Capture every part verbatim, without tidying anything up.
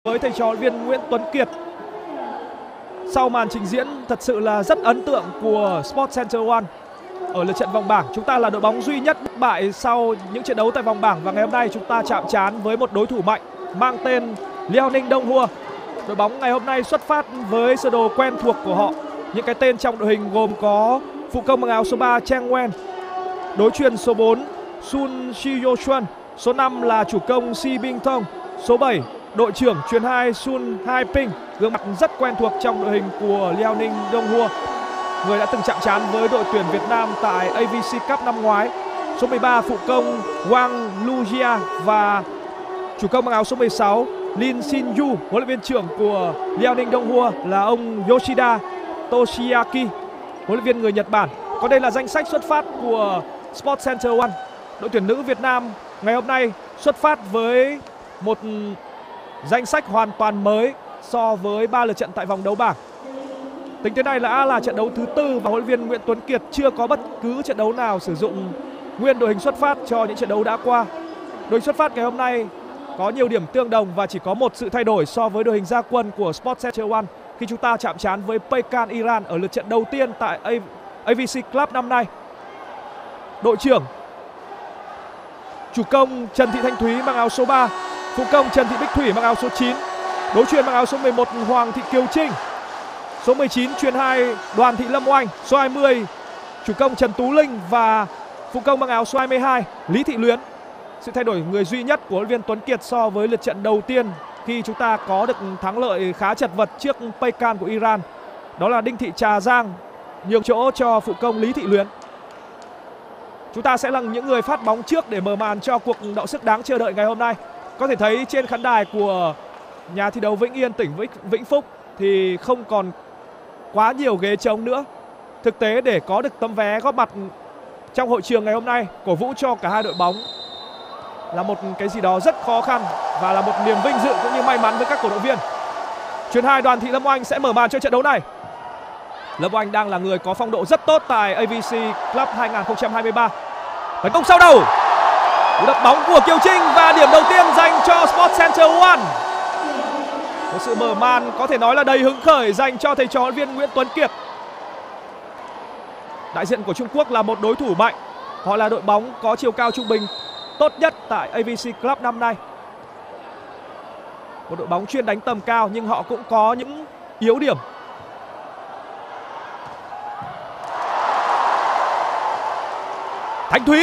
với thầy trò huấn luyện viên Nguyễn Tuấn Kiệt. Sau màn trình diễn thật sự là rất ấn tượng của Sport Center One ở lượt trận vòng bảng, chúng ta là đội bóng duy nhất bất bại sau những trận đấu tại vòng bảng, và ngày hôm nay chúng ta chạm trán với một đối thủ mạnh mang tên Liaoning Donghua. Đội bóng ngày hôm nay xuất phát với sơ đồ quen thuộc của họ. Những cái tên trong đội hình gồm có phụ công bằng áo số ba Cheng Wen, đối chuyền số bốn Sun Shiyo-chuan, số năm là chủ công Si Bing Thong, số bảy đội trưởng chuyền hai Sun Hai Ping, gương mặt rất quen thuộc trong đội hình của Liaoning Donghua, người đã từng chạm trán với đội tuyển Việt Nam tại a vê xê Cup năm ngoái. Số mười ba phụ công Wang Lujia và chủ công bằng áo số mười sáu Lin Shin Yu. Huấn luyện viên trưởng của Liaoning Donghua là ông Yoshida Toshiaki, huấn luyện viên người Nhật Bản. Còn đây là danh sách xuất phát của Sport Center One. Đội tuyển nữ Việt Nam ngày hôm nay xuất phát với một danh sách hoàn toàn mới so với ba lượt trận tại vòng đấu bảng. Tính tới nay đã là trận đấu thứ tư và huấn luyện viên Nguyễn Tuấn Kiệt chưa có bất cứ trận đấu nào sử dụng nguyên đội hình xuất phát cho những trận đấu đã qua. Đội hình xuất phát ngày hôm nay có nhiều điểm tương đồng và chỉ có một sự thay đổi so với đội hình ra quân của Sport Center One khi chúng ta chạm trán với Pekan Iran ở lượt trận đầu tiên tại a vê xê Club năm nay. Đội trưởng chủ công Trần Thị Thanh Thúy mang áo số ba, phụ công Trần Thị Bích Thủy mang áo số chín, đối chuyền mang áo số mười một Hoàng Thị Kiều Trinh, số mười chín chuyền hai Đoàn Thị Lâm Oanh, số hai mươi chủ công Trần Tú Linh và phụ công mang áo số hai mươi hai Lý Thị Luyến. Sự thay đổi người duy nhất của huấn luyện viên Tuấn Kiệt so với lượt trận đầu tiên khi chúng ta có được thắng lợi khá chật vật trước Pekan của Iran, đó là Đinh Thị Trà Giang nhường chỗ cho phụ công Lý Thị Luyến. Chúng ta sẽ là những người phát bóng trước để mở màn cho cuộc đọ sức đáng chờ đợi ngày hôm nay. Có thể thấy trên khán đài của nhà thi đấu Vĩnh Yên, tỉnh Vĩnh Phúc thì không còn quá nhiều ghế trống nữa. Thực tế để có được tấm vé góp mặt trong hội trường ngày hôm nay cổ vũ cho cả hai đội bóng là một cái gì đó rất khó khăn và là một niềm vinh dự cũng như may mắn với các cổ động viên. Chuyền hai Đoàn Thị Lâm Oanh sẽ mở màn cho trận đấu này. Lâm Oanh đang là người có phong độ rất tốt tại a vê xê Club hai không hai ba. Tấn công sau đầu, cú đập bóng của Kiều Trinh và điểm đầu tiên dành cho Sport Center One. Một sự mở màn có thể nói là đầy hứng khởi dành cho thầy trò huấn luyện viên Nguyễn Tuấn Kiệt. Đại diện của Trung Quốc là một đối thủ mạnh. Họ là đội bóng có chiều cao trung bình tốt nhất tại a vê xê Club năm nay. Một đội bóng chuyên đánh tầm cao nhưng họ cũng có những yếu điểm. Thanh Thúy,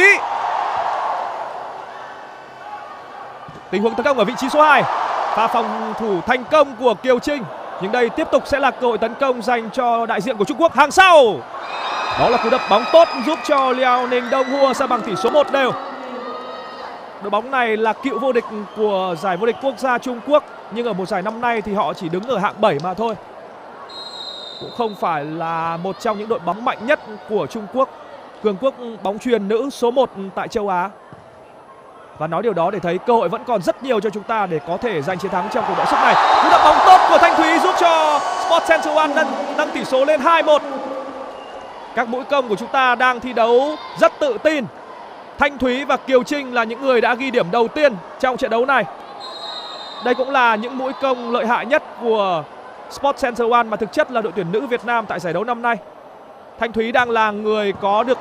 tình huống tấn công ở vị trí số hai, pha phòng thủ thành công của Kiều Trinh, nhưng đây tiếp tục sẽ là cơ hội tấn công dành cho đại diện của Trung Quốc hàng sau. Đó là cú đập bóng tốt giúp cho Liaoning Donghua sa bằng tỷ số một đều. Đội bóng này là cựu vô địch của giải vô địch quốc gia Trung Quốc, nhưng ở một giải năm nay thì họ chỉ đứng ở hạng bảy mà thôi. Cũng không phải là một trong những đội bóng mạnh nhất của Trung Quốc, cường quốc bóng chuyền nữ số một tại châu Á. Và nói điều đó để thấy cơ hội vẫn còn rất nhiều cho chúng ta để có thể giành chiến thắng trong cuộc đọ sức này. Cú đập bóng tốt của Thanh Thúy giúp cho Sport Center One nâng, nâng tỷ số lên hai một. Các mũi công của chúng ta đang thi đấu rất tự tin. Thanh Thúy và Kiều Trinh là những người đã ghi điểm đầu tiên trong trận đấu này. Đây cũng là những mũi công lợi hại nhất của Sport Center One mà thực chất là đội tuyển nữ Việt Nam tại giải đấu năm nay. Thanh Thúy đang là người có được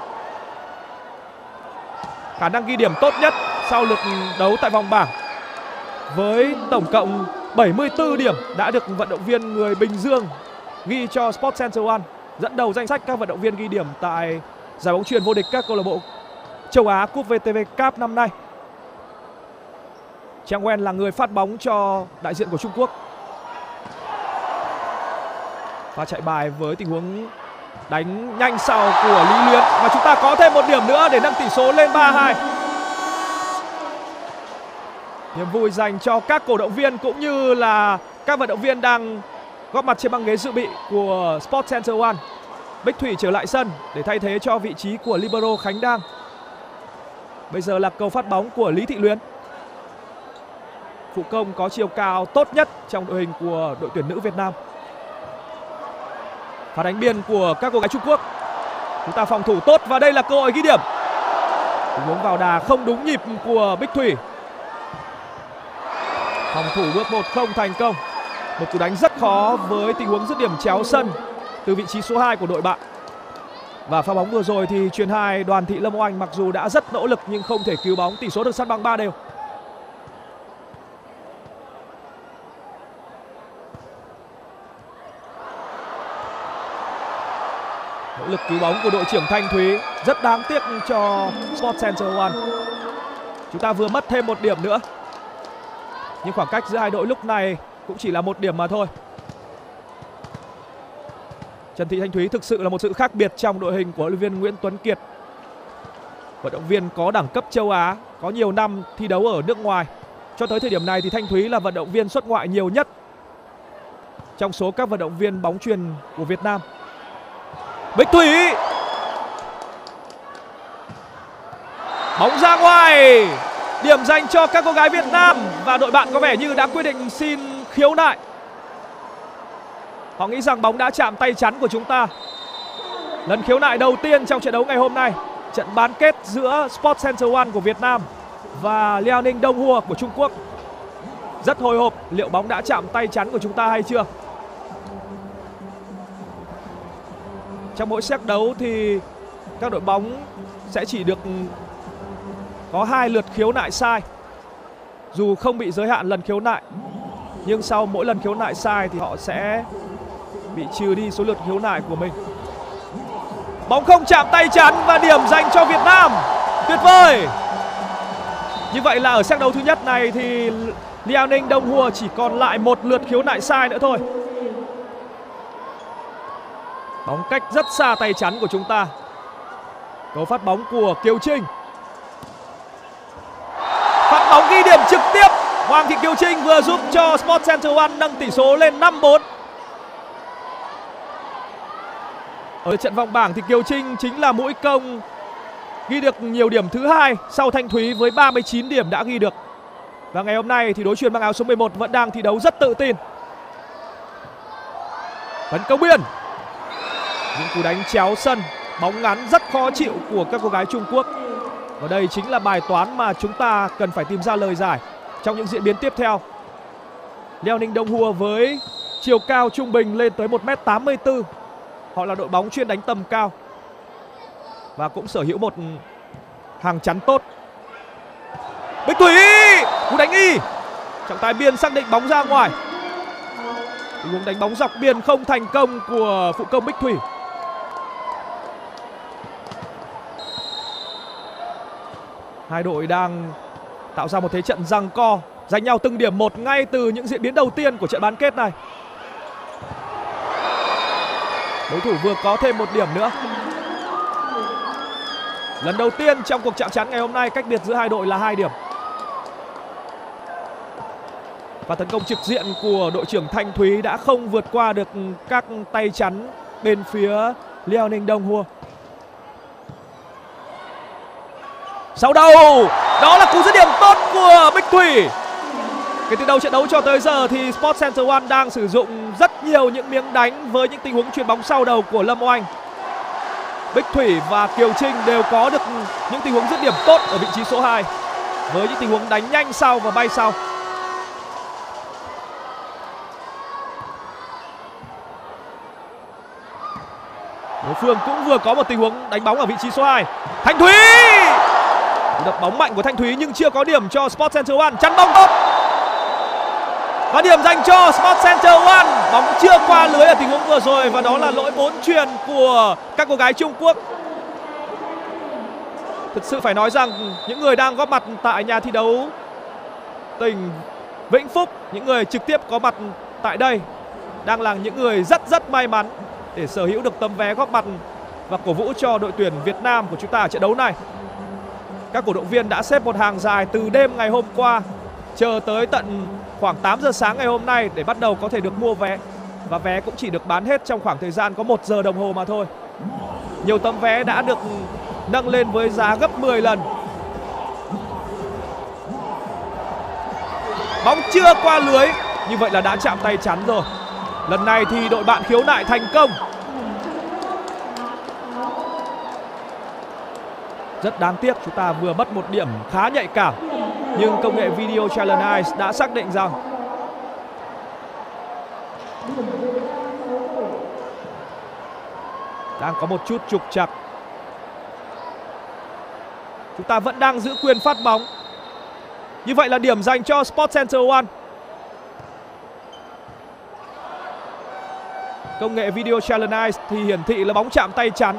khả năng ghi điểm tốt nhất sau lượt đấu tại vòng bảng, với tổng cộng bảy mươi tư điểm đã được vận động viên người Bình Dương ghi cho Sport Center One, dẫn đầu danh sách các vận động viên ghi điểm tại giải bóng chuyền vô địch các câu lạc bộ châu Á Cúp vê tê vê Cup năm nay. Cheng Wen là người phát bóng cho đại diện của Trung Quốc. Và chạy bài với tình huống đánh nhanh sau của Lý Luyến, và chúng ta có thêm một điểm nữa để nâng tỷ số lên ba hai. Niềm vui dành cho các cổ động viên cũng như là các vận động viên đang góp mặt trên băng ghế dự bị của Sport Center One. Bích Thủy trở lại sân để thay thế cho vị trí của libero Khánh Đang. Bây giờ là cầu phát bóng của Lý Thị Luyến, phụ công có chiều cao tốt nhất trong đội hình của đội tuyển nữ Việt Nam. Phá đánh biên của các cô gái Trung Quốc. Chúng ta phòng thủ tốt và đây là cơ hội ghi điểm. Tình huống vào đà không đúng nhịp của Bích Thủy. Phòng thủ bước một không thành công. Một cú đánh rất khó với tình huống dứt điểm chéo sân từ vị trí số hai của đội bạn. Và pha bóng vừa rồi thì chuyền hai Đoàn Thị Lâm Oanh mặc dù đã rất nỗ lực nhưng không thể cứu bóng, tỷ số được săn bằng ba đều. Nỗ lực cứu bóng của đội trưởng Thanh Thúy rất đáng tiếc cho Sport Center One. Chúng ta vừa mất thêm một điểm nữa. Nhưng khoảng cách giữa hai đội lúc này cũng chỉ là một điểm mà thôi. Trần Thị Thanh Thúy thực sự là một sự khác biệt trong đội hình của huấn luyện viên Nguyễn Tuấn Kiệt. Vận động viên có đẳng cấp châu Á, có nhiều năm thi đấu ở nước ngoài. Cho tới thời điểm này thì Thanh Thúy là vận động viên xuất ngoại nhiều nhất trong số các vận động viên bóng chuyền của Việt Nam. Bích Thủy, bóng ra ngoài, điểm dành cho các cô gái Việt Nam. Và đội bạn có vẻ như đã quyết định xin khiếu nại. Họ nghĩ rằng bóng đã chạm tay chắn của chúng ta. Lần khiếu nại đầu tiên trong trận đấu ngày hôm nay, trận bán kết giữa Sport Center One của Việt Nam và Liaoning Donghua của Trung Quốc. Rất hồi hộp liệu bóng đã chạm tay chắn của chúng ta hay chưa. Trong mỗi set đấu thì các đội bóng sẽ chỉ được có hai lượt khiếu nại sai, dù không bị giới hạn lần khiếu nại. Nhưng sau mỗi lần khiếu nại sai thì họ sẽ bị trừ đi số lượt khiếu nại của mình. Bóng không chạm tay chắn và điểm dành cho Việt Nam. Tuyệt vời. Như vậy là ở set đấu thứ nhất này thì Liaoning Donghua chỉ còn lại một lượt khiếu nại sai nữa thôi. Bóng cách rất xa tay chắn của chúng ta. Cầu phát bóng của Kiều Trinh. Phát bóng ghi điểm trực tiếp. Hoàng Thị Kiều Trinh vừa giúp cho Sport Center One nâng tỷ số lên năm bốn. Ở trận vòng bảng thì Kiều Trinh chính là mũi công ghi được nhiều điểm thứ hai sau Thanh Thúy với ba mươi chín điểm đã ghi được. Và ngày hôm nay thì đối chuyền mang áo số mười một vẫn đang thi đấu rất tự tin. Tấn công biên. Những cú đánh chéo sân, bóng ngắn rất khó chịu của các cô gái Trung Quốc. Và đây chính là bài toán mà chúng ta cần phải tìm ra lời giải trong những diễn biến tiếp theo. Liaoning Donghua với chiều cao trung bình lên tới một mét tám mươi tư. Họ là đội bóng chuyên đánh tầm cao và cũng sở hữu một hàng chắn tốt. Bích Thủy, cú đánh y. Trọng tài biên xác định bóng ra ngoài. Tình huống đánh bóng dọc biên không thành công của phụ công Bích Thủy. Hai đội đang tạo ra một thế trận giằng co, giành nhau từng điểm một ngay từ những diễn biến đầu tiên của trận bán kết này. Đối thủ vừa có thêm một điểm nữa. Lần đầu tiên trong cuộc chạm trán ngày hôm nay cách biệt giữa hai đội là hai điểm. Và tấn công trực diện của đội trưởng Thanh Thúy đã không vượt qua được các tay chắn bên phía Liaoning Donghua. Sau đầu, đó là cú dứt điểm tốt của Bích Thủy. Kể từ đầu trận đấu cho tới giờ thì Sport Center One đang sử dụng rất nhiều những miếng đánh với những tình huống chuyền bóng sau đầu của Lâm Oanh. Bích Thủy và Kiều Trinh đều có được những tình huống dứt điểm tốt ở vị trí số hai với những tình huống đánh nhanh sau và bay sau. Đối phương cũng vừa có một tình huống đánh bóng ở vị trí số hai. Thanh Thúy, đập bóng mạnh của Thanh Thúy nhưng chưa có điểm cho Sport Center One. Chắn bóng tốt và điểm dành cho Sport Center One. Bóng chưa qua lưới ở tình huống vừa rồi và đó là lỗi bốn chuyền của các cô gái Trung Quốc. Thực sự phải nói rằng những người đang góp mặt tại nhà thi đấu tỉnh Vĩnh Phúc, những người trực tiếp có mặt tại đây đang là những người rất rất may mắn để sở hữu được tấm vé góp mặt và cổ vũ cho đội tuyển Việt Nam của chúng ta ở trận đấu này. Các cổ động viên đã xếp một hàng dài từ đêm ngày hôm qua chờ tới tận khoảng tám giờ sáng ngày hôm nay để bắt đầu có thể được mua vé. Và vé cũng chỉ được bán hết trong khoảng thời gian có một giờ đồng hồ mà thôi. Nhiều tấm vé đã được nâng lên với giá gấp mười lần. Bóng chưa qua lưới, như vậy là đã chạm tay chắn rồi. Lần này thì đội bạn khiếu nại thành công. Rất đáng tiếc chúng ta vừa mất một điểm khá nhạy cảm. Nhưng công nghệ Video Challenge Eyes đã xác định rằng Đang có một chút trục trặc. Chúng ta vẫn đang giữ quyền phát bóng. Như vậy là điểm dành cho Sport Center One. Công nghệ Video Challenge thì hiển thị là bóng chạm tay chắn.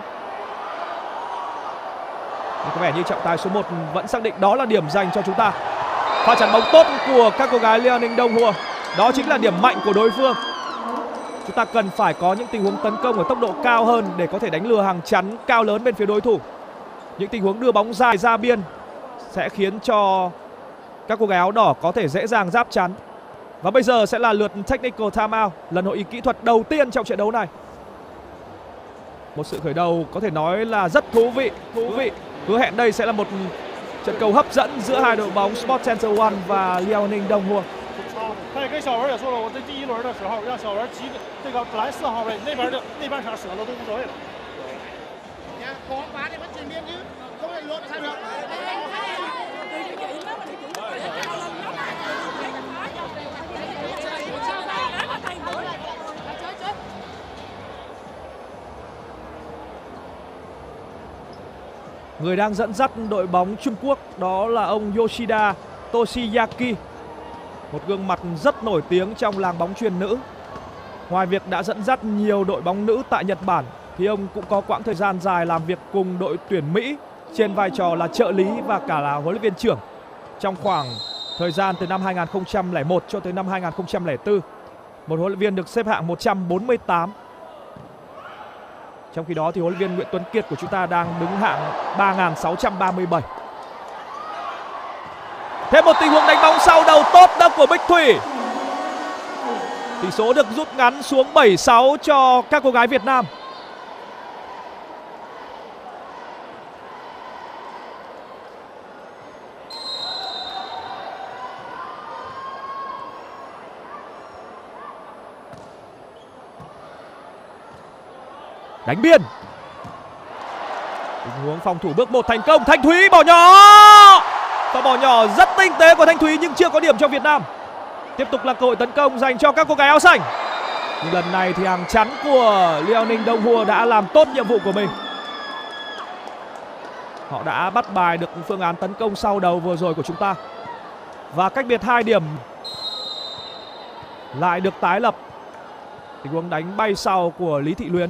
Nhưng có vẻ như trọng tài số một vẫn xác định đó là điểm dành cho chúng ta. Pha chắn bóng tốt của các cô gái Liao Ninh Đông Hua. Đó chính là điểm mạnh của đối phương. Chúng ta cần phải có những tình huống tấn công ở tốc độ cao hơn để có thể đánh lừa hàng chắn cao lớn bên phía đối thủ. Những tình huống đưa bóng dài ra biên sẽ khiến cho các cô gái áo đỏ có thể dễ dàng giáp chắn. Và bây giờ sẽ là lượt technical timeout, lần hội ý kỹ thuật đầu tiên trong trận đấu này. Một sự khởi đầu có thể nói là rất thú vị, thú vị. Hứa hẹn đây sẽ là một trận cầu hấp dẫn giữa hai đội bóng Sport Center One và Liao Ninh Đông Hua. 他也跟小文也说了，我在第一轮的时候让小文击这个本来四号位那边的那半场舍了都无所谓了。 còn bà thì vẫn chuyển biên chứ, không lại luận sai được. Người đang dẫn dắt đội bóng Trung Quốc đó là ông Yoshida Toshiyaki, một gương mặt rất nổi tiếng trong làng bóng chuyền nữ. Ngoài việc đã dẫn dắt nhiều đội bóng nữ tại Nhật Bản thì ông cũng có quãng thời gian dài làm việc cùng đội tuyển Mỹ trên vai trò là trợ lý và cả là huấn luyện viên trưởng trong khoảng thời gian từ năm hai nghìn không trăm lẻ một cho tới năm hai nghìn không trăm lẻ bốn. Một huấn luyện viên được xếp hạng một trăm bốn mươi tám. Trong khi đó thì huấn luyện viên Nguyễn Tuấn Kiệt của chúng ta đang đứng hạng ba nghìn sáu trăm ba mươi bảy. Thêm một tình huống đánh bóng sau đầu tốt đó của Bích Thủy. Tỷ số được rút ngắn xuống bảy sáu cho các cô gái Việt Nam. Đánh biên. Tình huống phòng thủ bước một thành công. Thanh Thúy bỏ nhỏ. Và bỏ nhỏ rất tinh tế của Thanh Thúy nhưng chưa có điểm cho Việt Nam. Tiếp tục là cơ hội tấn công dành cho các cô gái áo xanh. Nhưng lần này thì hàng chắn của Liao Ninh Đông Hua đã làm tốt nhiệm vụ của mình. Họ đã bắt bài được phương án tấn công sau đầu vừa rồi của chúng ta. Và cách biệt hai điểm lại được tái lập. Tình huống đánh bay sau của Lý Thị Luyến.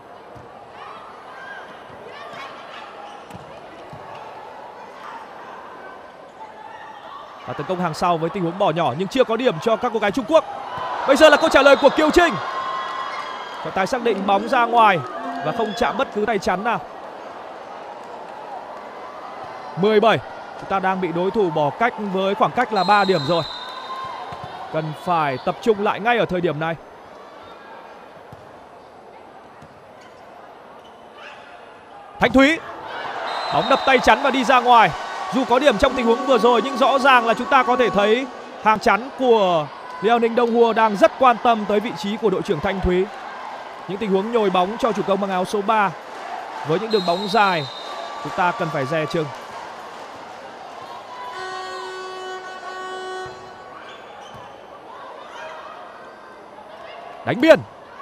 Và tấn công hàng sau với tình huống bỏ nhỏ nhưng chưa có điểm cho các cô gái Trung Quốc. Bây giờ là câu trả lời của Kiều Trinh. Trọng tài xác định bóng ra ngoài và không chạm bất cứ tay chắn nào. mười bảy. Chúng ta đang bị đối thủ bỏ cách với khoảng cách là ba điểm rồi. Cần phải tập trung lại ngay ở thời điểm này. Thanh Thúy. Bóng đập tay chắn và đi ra ngoài. Dù có điểm trong tình huống vừa rồi nhưng rõ ràng là chúng ta có thể thấy hàng chắn của Liao Ninh Đông Hua đang rất quan tâm tới vị trí của đội trưởng Thanh Thúy. Những tình huống nhồi bóng cho chủ công mang áo số ba với những đường bóng dài chúng ta cần phải dè chừng. Đánh biên.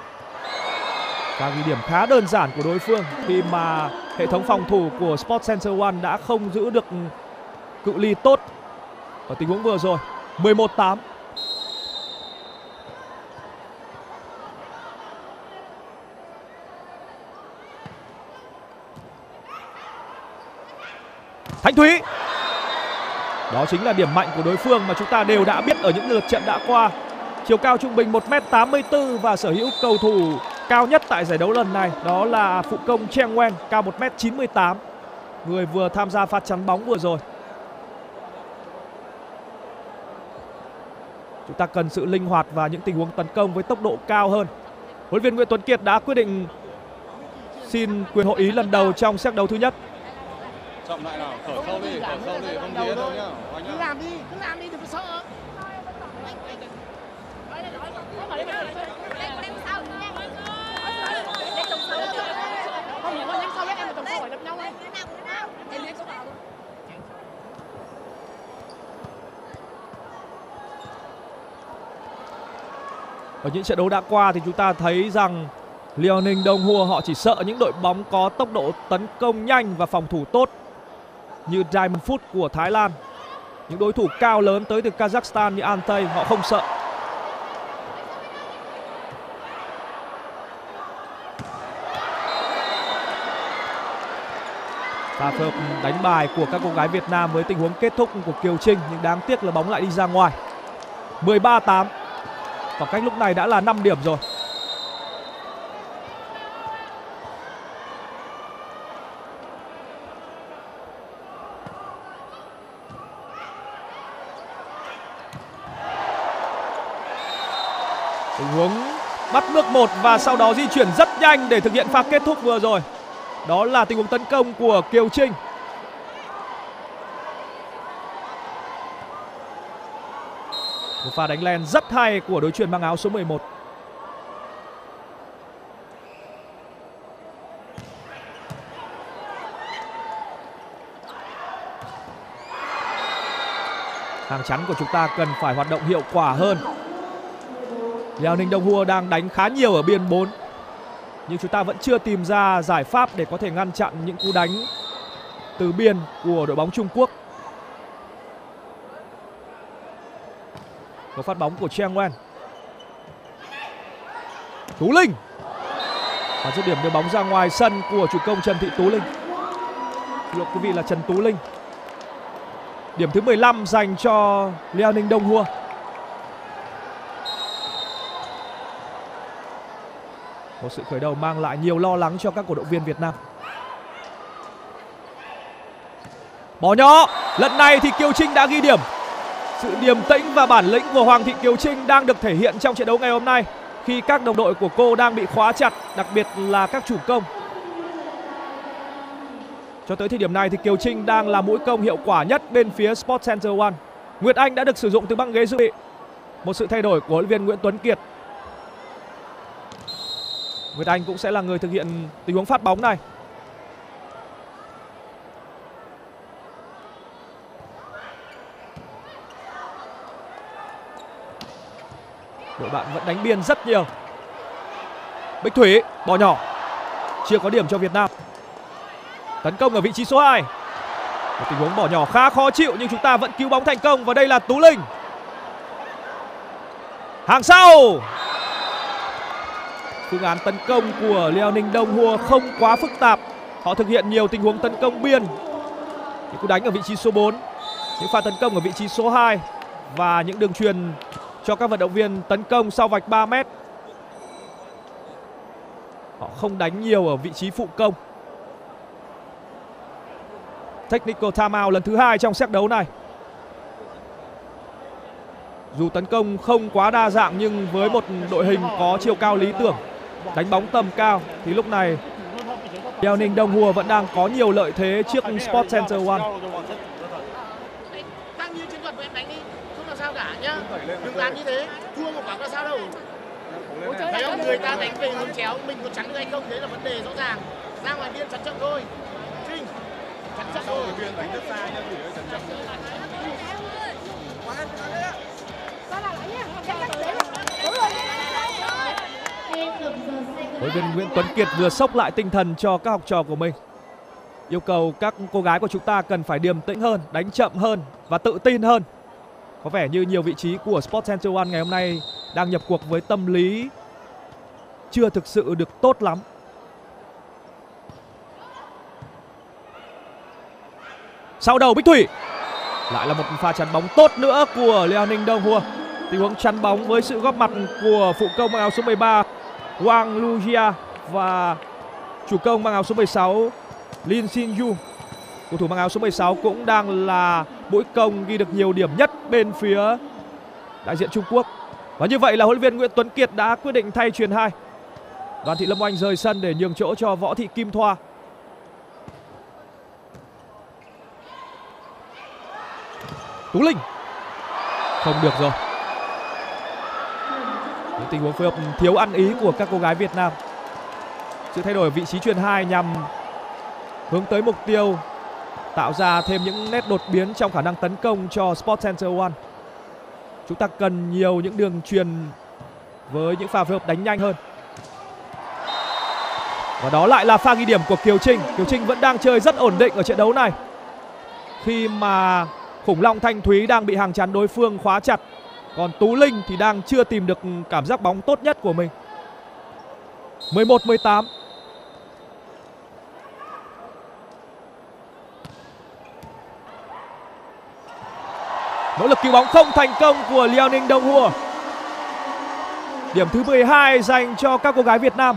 Và ghi điểm khá đơn giản của đối phương khi mà hệ thống phòng thủ của Sport Center One đã không giữ được cự ly tốt ở tình huống vừa rồi. mười một tám. Thanh Thúy. Đó chính là điểm mạnh của đối phương mà chúng ta đều đã biết ở những lượt trận đã qua. Chiều cao trung bình một mét tám mươi tư và sở hữu cầu thủ cao nhất tại giải đấu lần này đó là phụ công Cheng Wen, cao một mét chín mươi tám, người vừa tham gia phạt chắn bóng vừa rồi. Chúng ta cần sự linh hoạt và những tình huống tấn công với tốc độ cao hơn. Huấn luyện viên Nguyễn Tuấn Kiệt đã quyết định xin quyền hội ý lần đầu trong set đấu thứ nhất. Chậm lại nào, khởi sâu đi, khởi sâu đi, không đi đâu nhá. Cứ làm đi, cứ làm đi, đừng có sợ. Không, nhớ nhắc sau nhắc em là tầm sau phải đập nhau đấy. Em nhắc số vào luôn. Ở những trận đấu đã qua thì chúng ta thấy rằng Liaoning Donghua họ chỉ sợ những đội bóng có tốc độ tấn công nhanh và phòng thủ tốt như Diamond Foot của Thái Lan. Những đối thủ cao lớn tới từ Kazakhstan như Antey họ không sợ. Pha phối hợp đánh bài của các cô gái Việt Nam với tình huống kết thúc của Kiều Trinh, nhưng đáng tiếc là bóng lại đi ra ngoài. mười ba tám. Khoảng cách lúc này đã là năm điểm rồi. Tình huống bắt nước một và sau đó di chuyển rất nhanh để thực hiện pha kết thúc vừa rồi. Đó là tình huống tấn công của Kiều Trinh. Một pha đánh len rất hay của đối chuyền mang áo số mười một. Hàng chắn của chúng ta cần phải hoạt động hiệu quả hơn. Liaoning Donghua đang đánh khá nhiều ở biên bốn, nhưng chúng ta vẫn chưa tìm ra giải pháp để có thể ngăn chặn những cú đánh từ biên của đội bóng Trung Quốc. Có phát bóng của Cheng Wen. Tú Linh. Và dứt điểm đưa bóng ra ngoài sân của chủ công Trần Thị Tú Linh. Xin lỗi quý vị là Trần Tú Linh. Điểm thứ mười lăm dành cho Liaoning Donghua. Một sự khởi đầu mang lại nhiều lo lắng cho các cổ động viên Việt Nam. Bỏ nhỏ. Lần này thì Kiều Trinh đã ghi điểm. Sự điềm tĩnh và bản lĩnh của Hoàng Thị Kiều Trinh đang được thể hiện trong trận đấu ngày hôm nay, khi các đồng đội của cô đang bị khóa chặt, đặc biệt là các chủ công. Cho tới thời điểm này thì Kiều Trinh đang là mũi công hiệu quả nhất bên phía Sport Center One. Nguyệt Anh đã được sử dụng từ băng ghế dự bị. Một sự thay đổi của huấn luyện viên Nguyễn Tuấn Kiệt. Nguyệt Anh cũng sẽ là người thực hiện tình huống phát bóng này. Đội bạn vẫn đánh biên rất nhiều. Bích Thủy bỏ nhỏ. Chưa có điểm cho Việt Nam. Tấn công ở vị trí số hai. Một tình huống bỏ nhỏ khá khó chịu, nhưng chúng ta vẫn cứu bóng thành công. Và đây là Tú Linh. Hàng sau. Phương án tấn công của Liaoning Donghua không quá phức tạp. Họ thực hiện nhiều tình huống tấn công biên. Những cú đánh ở vị trí số bốn, những pha tấn công ở vị trí số hai và những đường truyền cho các vận động viên tấn công sau vạch ba mét. Họ không đánh nhiều ở vị trí phụ công. Technical timeout lần thứ hai trong set đấu này. Dù tấn công không quá đa dạng, nhưng với một đội hình có chiều cao lý tưởng, đánh bóng tầm cao, thì lúc này Liaoning Donghua vẫn đang có nhiều lợi thế trước Sport Center One. Tăng như chiến thuật của em đánh đi, không làm sao cả nhá. Đừng làm như thế, thua một quả có sao đâu. Thấy không, người ta đánh về hướng chéo, mình có chắn được hay không, đấy là vấn đề rõ ràng. Ra ngoài biên chắn chậm thôi. Trinh, chắn chậm thôi. Biên đánh rất xa nhá, thì chắn chậm. Huấn luyện viên Nguyễn Tuấn Kiệt vừa sốc lại tinh thần cho các học trò của mình. Yêu cầu các cô gái của chúng ta cần phải điềm tĩnh hơn, đánh chậm hơn và tự tin hơn. Có vẻ như nhiều vị trí của Sport Center One ngày hôm nay đang nhập cuộc với tâm lý chưa thực sự được tốt lắm. Sau đầu Bích Thủy. Lại là một pha chắn bóng tốt nữa của Liaoning Donghua. Tình huống chắn bóng với sự góp mặt của phụ công mang áo số mười ba Wang Lujia và chủ công mang áo số mười sáu Lin Xin-yu. Cầu thủ mang áo số mười sáu cũng đang là mũi công ghi được nhiều điểm nhất bên phía đại diện Trung Quốc. Và như vậy là huấn luyện viên Nguyễn Tuấn Kiệt đã quyết định thay chuyền hai. Đoàn Thị Lâm Oanh rời sân để nhường chỗ cho Võ Thị Kim Thoa. Tú Linh. Không được rồi. Những tình huống phối hợp thiếu ăn ý của các cô gái Việt Nam. Sự thay đổi vị trí chuyền hai nhằm hướng tới mục tiêu tạo ra thêm những nét đột biến trong khả năng tấn công cho Sport Center One. Chúng ta cần nhiều những đường truyền với những pha phối hợp đánh nhanh hơn. Và đó lại là pha ghi điểm của Kiều Trinh. Kiều Trinh vẫn đang chơi rất ổn định ở trận đấu này, khi mà khủng long Thanh Thúy đang bị hàng chắn đối phương khóa chặt, còn Tú Linh thì đang chưa tìm được cảm giác bóng tốt nhất của mình. mười một mười tám. Nỗ lực cứu bóng không thành công của Liaoning Donghua. Điểm thứ mười hai dành cho các cô gái Việt Nam.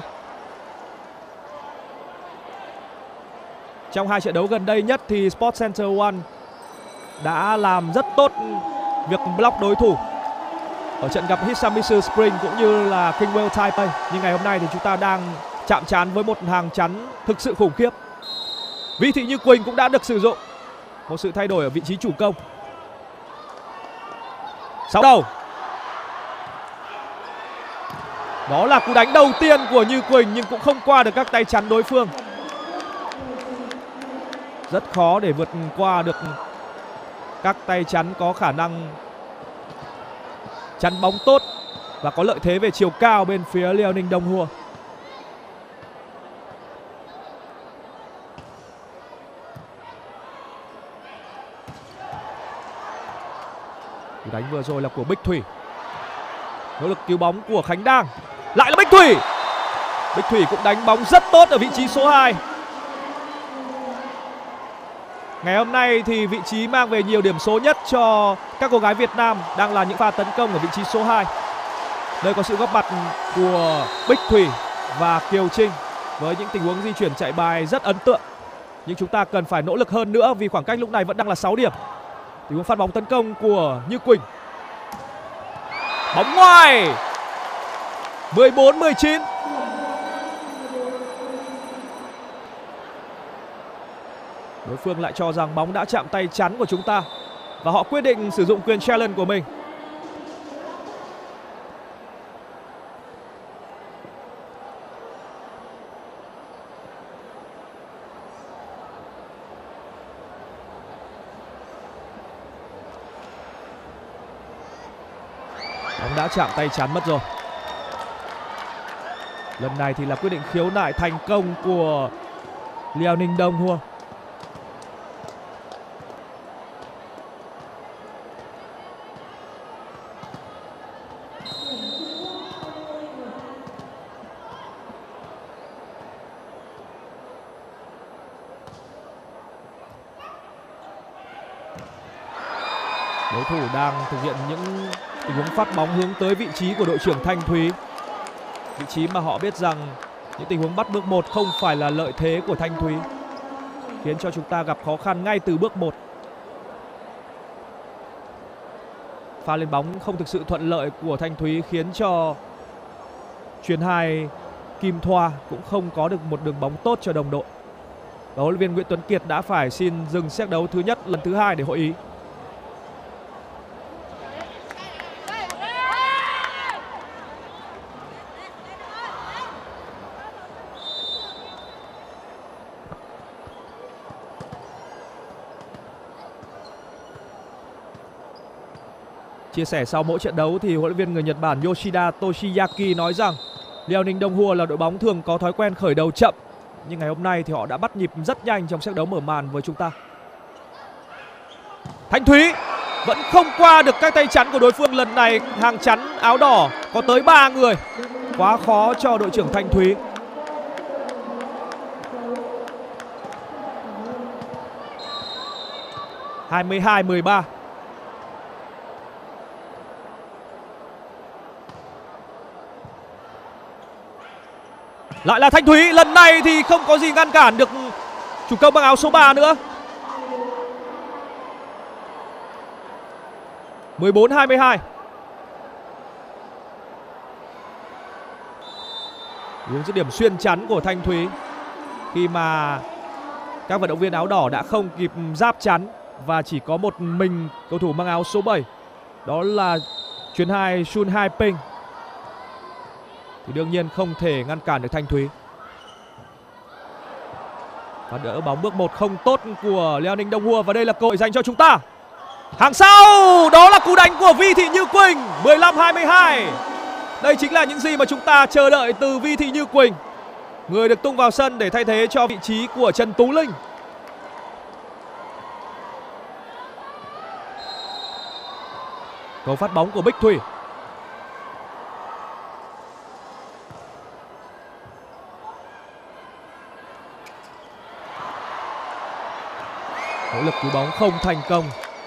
Trong hai trận đấu gần đây nhất thì Sport Center One đã làm rất tốt việc block đối thủ ở trận gặp Hisamitsu Spring cũng như là Kingwell Taipei. Nhưng ngày hôm nay thì chúng ta đang chạm trán với một hàng chắn thực sự khủng khiếp. Vi Thị Như Quỳnh cũng đã được sử dụng. Một sự thay đổi ở vị trí chủ công. Sáu đầu. Đó là cú đánh đầu tiên của Như Quỳnh nhưng cũng không qua được các tay chắn đối phương. Rất khó để vượt qua được các tay chắn có khả năng chắn bóng tốt và có lợi thế về chiều cao bên phía Liaoning Donghua. Cú đánh vừa rồi là của Bích Thủy. Nỗ lực cứu bóng của Khánh Đang. Lại là Bích Thủy. Bích Thủy cũng đánh bóng rất tốt ở vị trí số hai. Ngày hôm nay thì vị trí mang về nhiều điểm số nhất cho các cô gái Việt Nam đang là những pha tấn công ở vị trí số hai. Đây có sự góp mặt của Bích Thủy và Kiều Trinh với những tình huống di chuyển chạy bài rất ấn tượng. Nhưng chúng ta cần phải nỗ lực hơn nữa vì khoảng cách lúc này vẫn đang là sáu điểm. Tình huống phát bóng tấn công của Như Quỳnh. Bóng ngoài. mười bốn mười chín. Đối phương lại cho rằng bóng đã chạm tay chắn của chúng ta và họ quyết định sử dụng quyền challenge của mình. Bóng đã chạm tay chắn mất rồi. Lần này thì là quyết định khiếu nại thành công của Liaoning Donghua. Đối thủ đang thực hiện những tình huống phát bóng hướng tới vị trí của đội trưởng Thanh Thúy. Vị trí mà họ biết rằng những tình huống bắt bước một không phải là lợi thế của Thanh Thúy, khiến cho chúng ta gặp khó khăn ngay từ bước một. Pha lên bóng không thực sự thuận lợi của Thanh Thúy khiến cho chuyền hai Kim Thoa cũng không có được một đường bóng tốt cho đồng đội. Và huấn luyện viên Nguyễn Tuấn Kiệt đã phải xin dừng set đấu thứ nhất lần thứ hai để hội ý. Chia sẻ sau mỗi trận đấu thì huấn luyện viên người Nhật Bản Yoshida Toshiyaki nói rằng Liaoning Donghua là đội bóng thường có thói quen khởi đầu chậm, nhưng ngày hôm nay thì họ đã bắt nhịp rất nhanh trong set đấu mở màn với chúng ta. Thanh Thúy vẫn không qua được các tay chắn của đối phương. Lần này hàng chắn áo đỏ có tới ba người, quá khó cho đội trưởng Thanh Thúy. hai mươi hai mười ba. Lại là Thanh Thúy, lần này thì không có gì ngăn cản được chủ công mang áo số ba nữa. mười bốn hai mươi hai. Hướng dứt điểm xuyên chắn của Thanh Thúy khi mà các vận động viên áo đỏ đã không kịp giáp chắn và chỉ có một mình cầu thủ mang áo số bảy, đó là chuyền hai Sun Hai Ping, thì đương nhiên không thể ngăn cản được Thanh Thúy. Và đỡ bóng bước một không tốt của Liaoning Donghua, và đây là cơ hội dành cho chúng ta. Hàng sau, đó là cú đánh của Vi Thị Như Quỳnh. Mười lăm hai mươi hai. Đây chính là những gì mà chúng ta chờ đợi từ Vi Thị Như Quỳnh, người được tung vào sân để thay thế cho vị trí của Trần Tú Linh. Cầu phát bóng của Bích Thủy. Nỗ lực cứu bóng không thành công.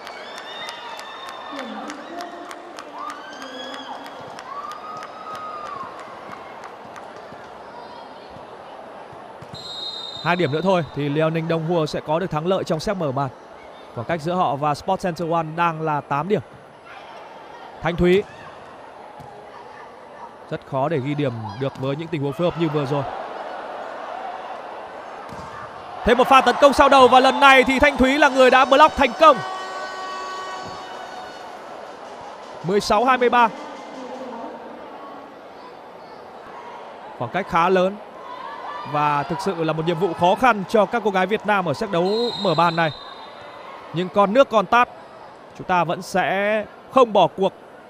Hai điểm nữa thôi thì Liaoning Donghua sẽ có được thắng lợi trong set mở màn. Khoảng cách giữa họ và Sport Center One đang là tám điểm. Thanh Thúy rất khó để ghi điểm được với những tình huống phối hợp như vừa rồi. Thêm một pha tấn công sau đầu và lần này thì Thanh Thúy là người đã block thành công. mười sáu hai mươi ba. Khoảng cách khá lớn và thực sự là một nhiệm vụ khó khăn cho các cô gái Việt Nam ở set đấu mở màn này. Nhưng còn nước còn tát, chúng ta vẫn sẽ không bỏ cuộc.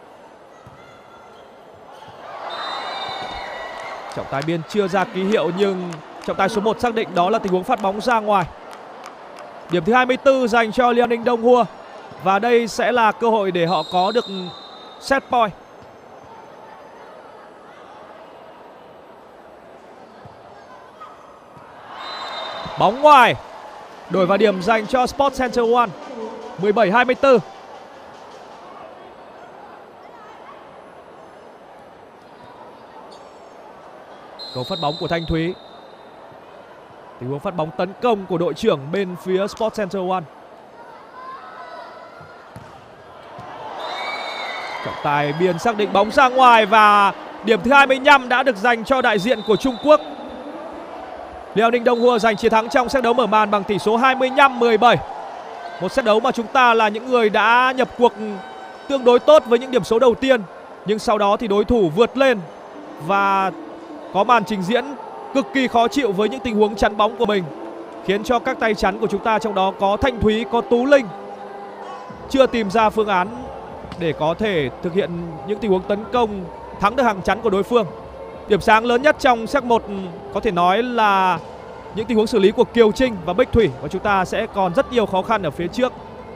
Trọng tài biên chưa ra ký hiệu nhưng trọng tài số một xác định đó là tình huống phát bóng ra ngoài. Điểm thứ hai mươi tư dành cho Liaoning Donghua và đây sẽ là cơ hội để họ có được set point. Bóng ngoài, đổi vào điểm dành cho Sport Center One. mười bảy hai mươi tư. Cầu phát bóng của Thanh Thúy. Tình huống phát bóng tấn công của đội trưởng bên phía Sport Center One. Trọng tài biên xác định bóng ra ngoài và điểm thứ hai mươi lăm đã được dành cho đại diện của Trung Quốc. Liaoning Donghua giành chiến thắng trong set đấu mở màn bằng tỷ số hai mươi lăm mười bảy. Một set đấu mà chúng ta là những người đã nhập cuộc tương đối tốt với những điểm số đầu tiên, nhưng sau đó thì đối thủ vượt lên và có màn trình diễn cực kỳ khó chịu với những tình huống chắn bóng của mình, khiến cho các tay chắn của chúng ta, trong đó có Thanh Thúy, có Tú Linh, chưa tìm ra phương án để có thể thực hiện những tình huống tấn công thắng được hàng chắn của đối phương. Điểm sáng lớn nhất trong set một có thể nói là những tình huống xử lý của Kiều Trinh và Bích Thủy, và chúng ta sẽ còn rất nhiều khó khăn ở phía trước.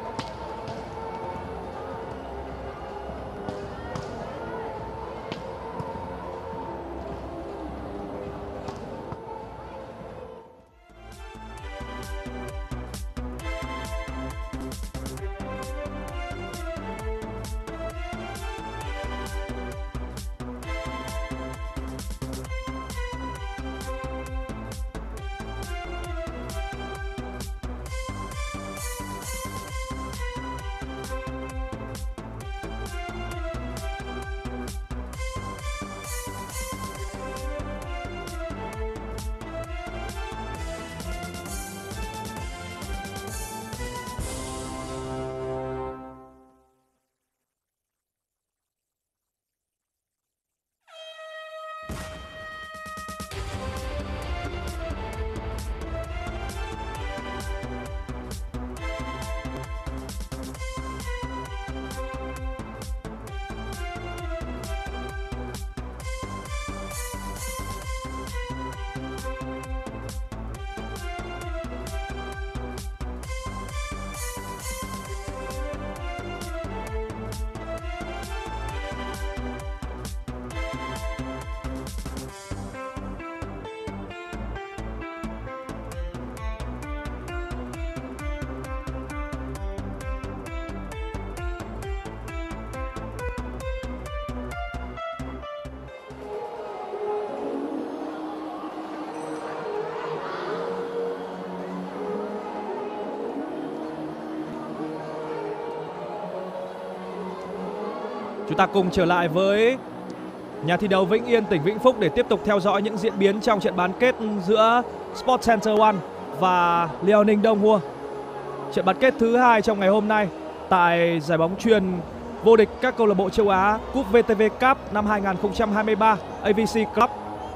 Chúng ta cùng trở lại với nhà thi đấu Vĩnh Yên, tỉnh Vĩnh Phúc để tiếp tục theo dõi những diễn biến trong trận bán kết giữa Sport Center One và Liaoning Donghua. Trận bán kết thứ hai trong ngày hôm nay tại giải bóng chuyền vô địch các câu lạc bộ châu Á Cúp vê tê vê Cup năm hai nghìn không trăm hai mươi ba a vê xê Club.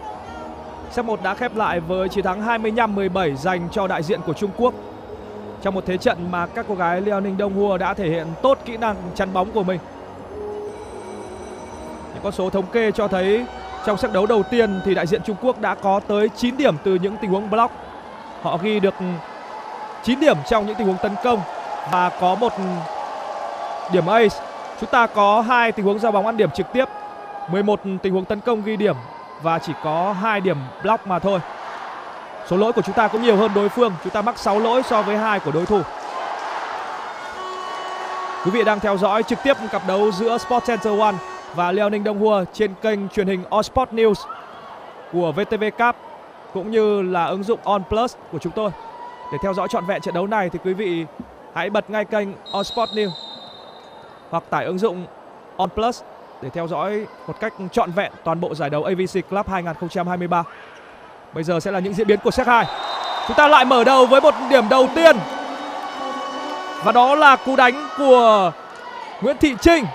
Set một đã khép lại với chiến thắng hai mươi lăm mười bảy dành cho đại diện của Trung Quốc. Trong một thế trận mà các cô gái Liaoning Donghua đã thể hiện tốt kỹ năng chắn bóng của mình. con số thống kê cho thấy trong set đấu đầu tiên thì đại diện Trung Quốc đã có tới chín điểm từ những tình huống block. Họ ghi được chín điểm trong những tình huống tấn công và có một điểm ace. Chúng ta có hai tình huống giao bóng ăn điểm trực tiếp, mười một tình huống tấn công ghi điểm và chỉ có hai điểm block mà thôi. Số lỗi của chúng ta cũng nhiều hơn đối phương. Chúng ta mắc sáu lỗi so với hai của đối thủ. Quý vị đang theo dõi trực tiếp cặp đấu giữa Sport Center One và Liaoning Donghua trên kênh truyền hình On Sport News của vê tê vê Cup cũng như là ứng dụng On Plus của chúng tôi. Để theo dõi trọn vẹn trận đấu này thì quý vị hãy bật ngay kênh On Sport News hoặc tải ứng dụng On Plus để theo dõi một cách trọn vẹn toàn bộ giải đấu a vê xê Club hai không hai ba. Bây giờ sẽ là những diễn biến của set hai. Chúng ta lại mở đầu với một điểm đầu tiên. Và đó là cú đánh của Nguyễn Thị Trinh.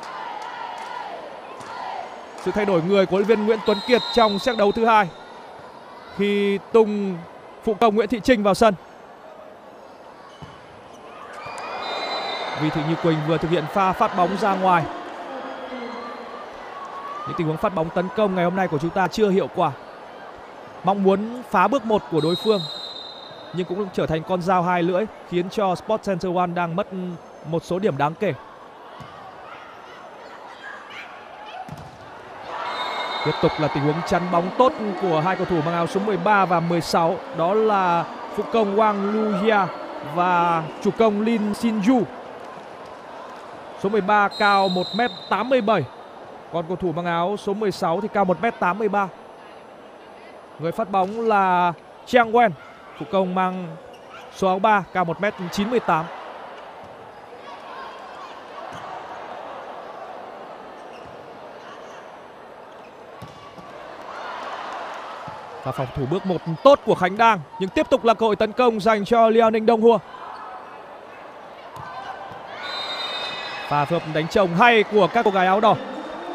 Sự thay đổi người của huấn luyện viên Nguyễn Tuấn Kiệt trong set đấu thứ hai khi tung phụ công Nguyễn Thị Trinh vào sân. Vì Thị Như Quỳnh vừa thực hiện pha phát bóng ra ngoài. Những tình huống phát bóng tấn công ngày hôm nay của chúng ta chưa hiệu quả. Mong muốn phá bước một của đối phương nhưng cũng trở thành con dao hai lưỡi, khiến cho Sport Center One đang mất một số điểm đáng kể. Tiếp tục là tình huống chắn bóng tốt của hai cầu thủ mang áo số mười ba và mười sáu. Đó là phụ công Wang Luhia và chủ công Lin Xinyu. Số mười ba cao một mét tám mươi bảy. Còn cầu thủ mang áo số mười sáu thì cao một mét tám mươi ba. Người phát bóng là Chiang Wen. Phụ công mang số áo ba cao một mét chín mươi tám. Và phòng thủ bước một tốt của Khánh Đang. Nhưng tiếp tục là cơ hội tấn công dành cho Liaoning Donghua. Và phối hợp đánh chồng hay của các cô gái áo đỏ.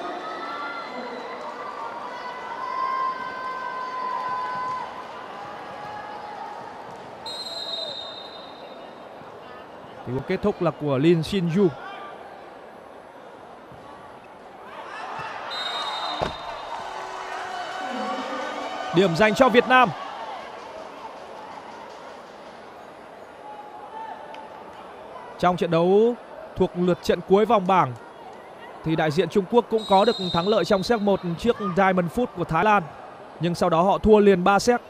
Tình huống kết thúc là của Lin Xinyu. Điểm dành cho Việt Nam. Trong trận đấu thuộc lượt trận cuối vòng bảng thì đại diện Trung Quốc cũng có được thắng lợi trong set một trước Diamond Food của Thái Lan. Nhưng sau đó họ thua liền ba set.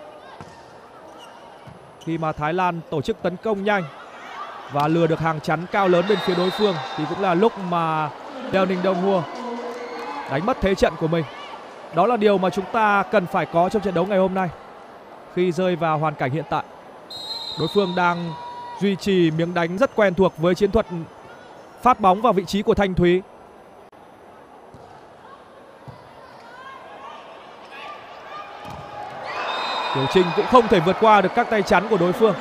Khi mà Thái Lan tổ chức tấn công nhanh và lừa được hàng chắn cao lớn bên phía đối phương thì cũng là lúc mà Liaoning Donghua đánh mất thế trận của mình. Đó là điều mà chúng ta cần phải có trong trận đấu ngày hôm nay. Khi rơi vào hoàn cảnh hiện tại, đối phương đang duy trì miếng đánh rất quen thuộc với chiến thuật phát bóng vào vị trí của Thanh Thúy. Kiều Trinh cũng không thể vượt qua được các tay chắn của đối phương.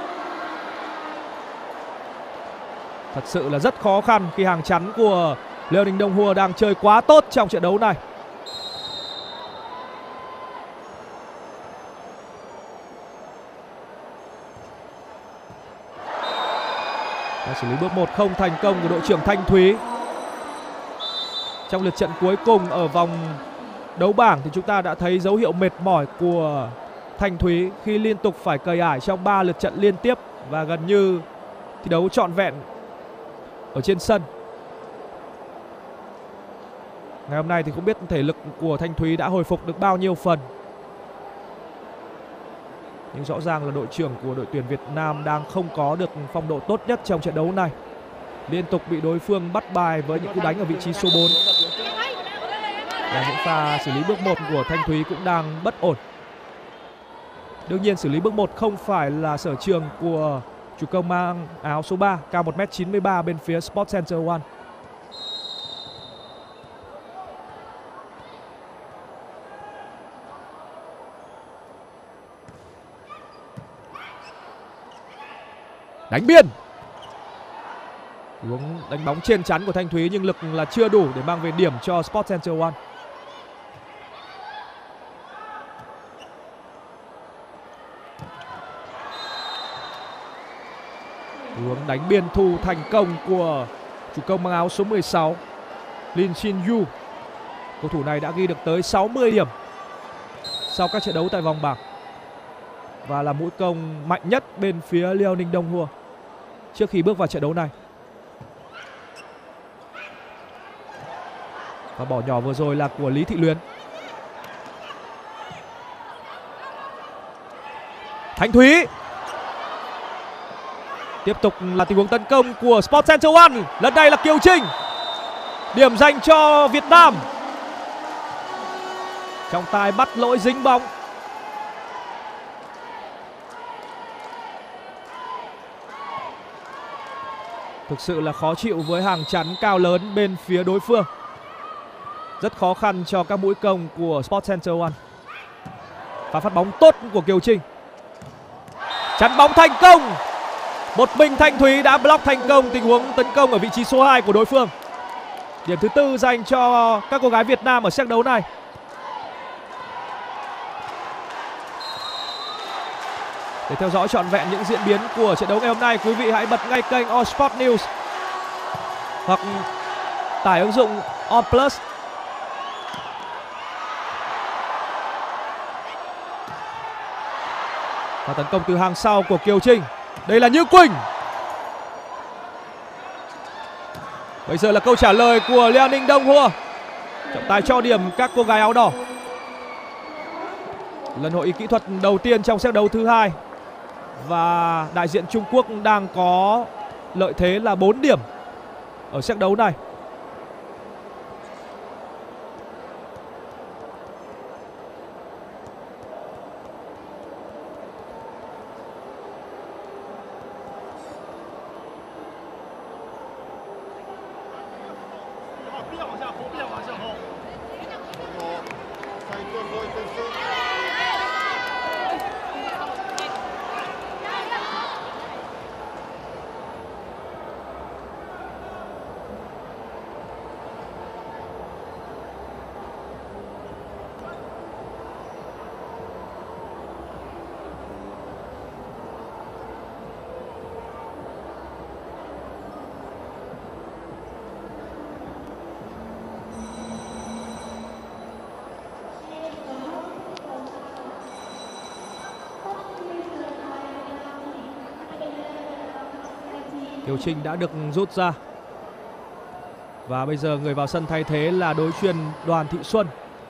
Thật sự là rất khó khăn khi hàng chắn của Liaoning Donghua đang chơi quá tốt trong trận đấu này. Và xử lý bước một không thành công của đội trưởng Thanh Thúy. Trong lượt trận cuối cùng ở vòng đấu bảng thì chúng ta đã thấy dấu hiệu mệt mỏi của Thanh Thúy khi liên tục phải cày ải trong ba lượt trận liên tiếp và gần như thi đấu trọn vẹn ở trên sân. Ngày hôm nay thì không biết thể lực của Thanh Thúy đã hồi phục được bao nhiêu phần. Nhưng rõ ràng là đội trưởng của đội tuyển Việt Nam đang không có được phong độ tốt nhất trong trận đấu này. Liên tục bị đối phương bắt bài với những cú đánh ở vị trí số bốn. Và những pha xử lý bước một của Thanh Thúy cũng đang bất ổn. Đương nhiên xử lý bước một không phải là sở trường của chủ công mang áo số ba cao một mét chín mươi ba bên phía Sport Center One. Đánh biên. Hướng đánh bóng trên chắn của Thanh Thúy nhưng lực là chưa đủ để mang về điểm cho Sport Center One. Hướng đánh biên thu thành công của chủ công mang áo số mười sáu Lin Xinyu. Cầu thủ này đã ghi được tới sáu mươi điểm sau các trận đấu tại vòng bảng và là mũi công mạnh nhất bên phía Liaoning Donghua trước khi bước vào trận đấu này. Và bỏ nhỏ vừa rồi là của Lý Thị Luyến. Thanh Thúy. Tiếp tục là tình huống tấn công của Sport Center One. Lần này là Kiều Trinh. Điểm dành cho Việt Nam. Trọng tài bắt lỗi dính bóng. Thực sự là khó chịu với hàng chắn cao lớn bên phía đối phương. Rất khó khăn cho các mũi công của Sport Center One. Và phát bóng tốt của Kiều Trinh. Chắn bóng thành công. Một mình Thanh Thúy đã block thành công tình huống tấn công ở vị trí số hai của đối phương. Điểm thứ tư dành cho các cô gái Việt Nam ở set đấu này. Để theo dõi trọn vẹn những diễn biến của trận đấu ngày hôm nay, quý vị hãy bật ngay kênh On Sport News hoặc tải ứng dụng On Plus. Và tấn công từ hàng sau của Kiều Trinh. Đây là Như Quỳnh. Bây giờ là câu trả lời của Liaoning Donghua. Trọng tài cho điểm các cô gái áo đỏ. Lần hội ý kỹ thuật đầu tiên trong set đấu thứ hai. Và đại diện Trung Quốc đang có lợi thế là bốn điểm ở set đấu này. Kiều Trinh đã được rút ra. Và bây giờ người vào sân thay thế là đối chuyền Đoàn Thị Xuân.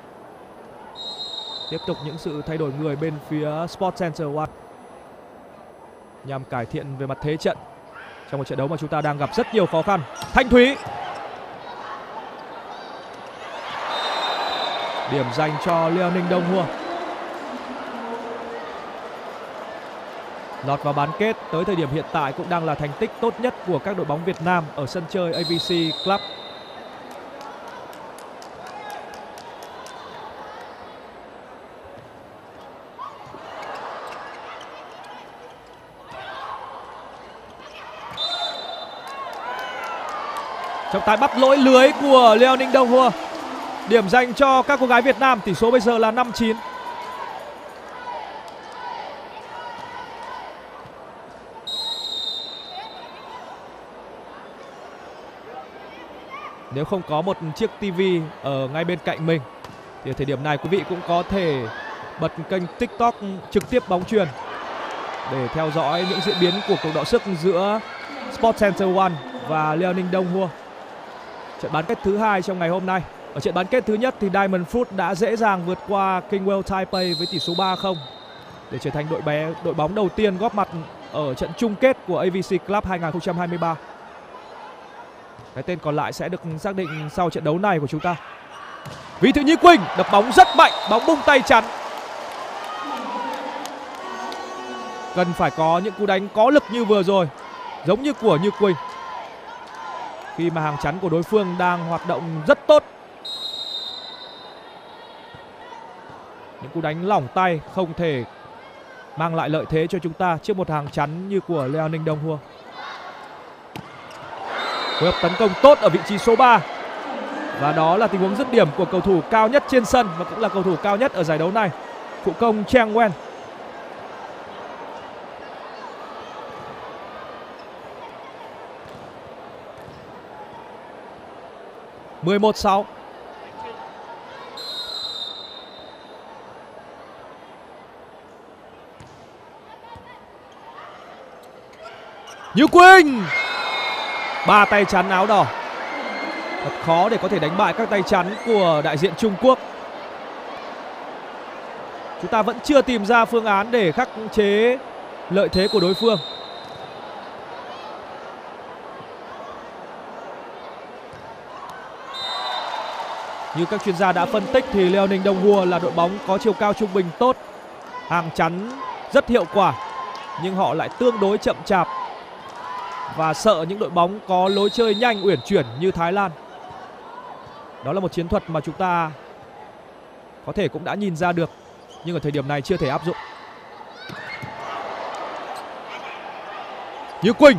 Tiếp tục những sự thay đổi người bên phía Sport Center One nhằm cải thiện về mặt thế trận trong một trận đấu mà chúng ta đang gặp rất nhiều khó khăn. Thanh Thúy. Điểm dành cho Liaoning Donghua. Lọt vào bán kết tới thời điểm hiện tại cũng đang là thành tích tốt nhất của các đội bóng Việt Nam ở sân chơi a vê xê Club. Trọng tài bắt lỗi lưới của Liaoning Donghua. Điểm dành cho các cô gái Việt Nam, tỷ số bây giờ là năm chín. Nếu không có một chiếc tivi ở ngay bên cạnh mình thì ở thời điểm này quý vị cũng có thể bật kênh TikTok trực tiếp bóng chuyền để theo dõi những diễn biến của cuộc đọ sức giữa Sport Center One và Liaoning Donghua. Trận bán kết thứ hai trong ngày hôm nay. Ở trận bán kết thứ nhất thì Diamond Fruit đã dễ dàng vượt qua Kingwell Taipei với tỷ số ba không để trở thành đội bé đội bóng đầu tiên góp mặt ở trận chung kết của a vê xê Club hai không hai ba. Cái tên còn lại sẽ được xác định sau trận đấu này của chúng ta. Ví Thị Như Quỳnh đập bóng rất mạnh, bóng bung tay chắn. Cần phải có những cú đánh có lực như vừa rồi, giống như của Như Quỳnh, khi mà hàng chắn của đối phương đang hoạt động rất tốt. Những cú đánh lỏng tay không thể mang lại lợi thế cho chúng ta trước một hàng chắn như của Liaoning Donghua. Phối hợp tấn công tốt ở vị trí số ba. Và đó là tình huống dứt điểm của cầu thủ cao nhất trên sân và cũng là cầu thủ cao nhất ở giải đấu này, phụ công Cheng Wen. mười một sáu. Như Quỳnh, ba tay chắn áo đỏ. Thật khó để có thể đánh bại các tay chắn của đại diện Trung Quốc. Chúng ta vẫn chưa tìm ra phương án để khắc chế lợi thế của đối phương. Như các chuyên gia đã phân tích thì Liaoning Donghua là đội bóng có chiều cao trung bình tốt, hàng chắn rất hiệu quả, nhưng họ lại tương đối chậm chạp và sợ những đội bóng có lối chơi nhanh uyển chuyển như Thái Lan. Đó là một chiến thuật mà chúng ta có thể cũng đã nhìn ra được, nhưng ở thời điểm này chưa thể áp dụng. Như Quỳnh,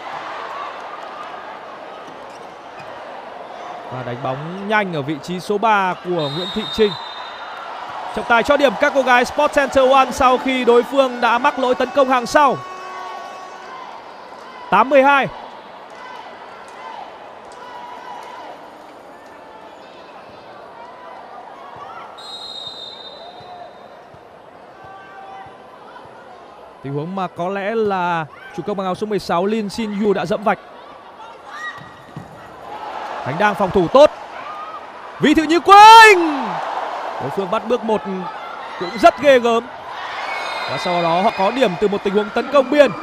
và đánh bóng nhanh ở vị trí số ba của Nguyễn Thị Trinh. Trọng tài cho điểm các cô gái Sport Center One sau khi đối phương đã mắc lỗi tấn công hàng sau. tám mươi hai. Tình huống mà có lẽ là chủ công bằng áo số mười sáu Lin Xin Yu đã dẫm vạch. Khánh đang phòng thủ tốt. Vi Thị Như Quỳnh, đối phương bắt bước một cũng rất ghê gớm, và sau đó họ có điểm từ một tình huống tấn công biên.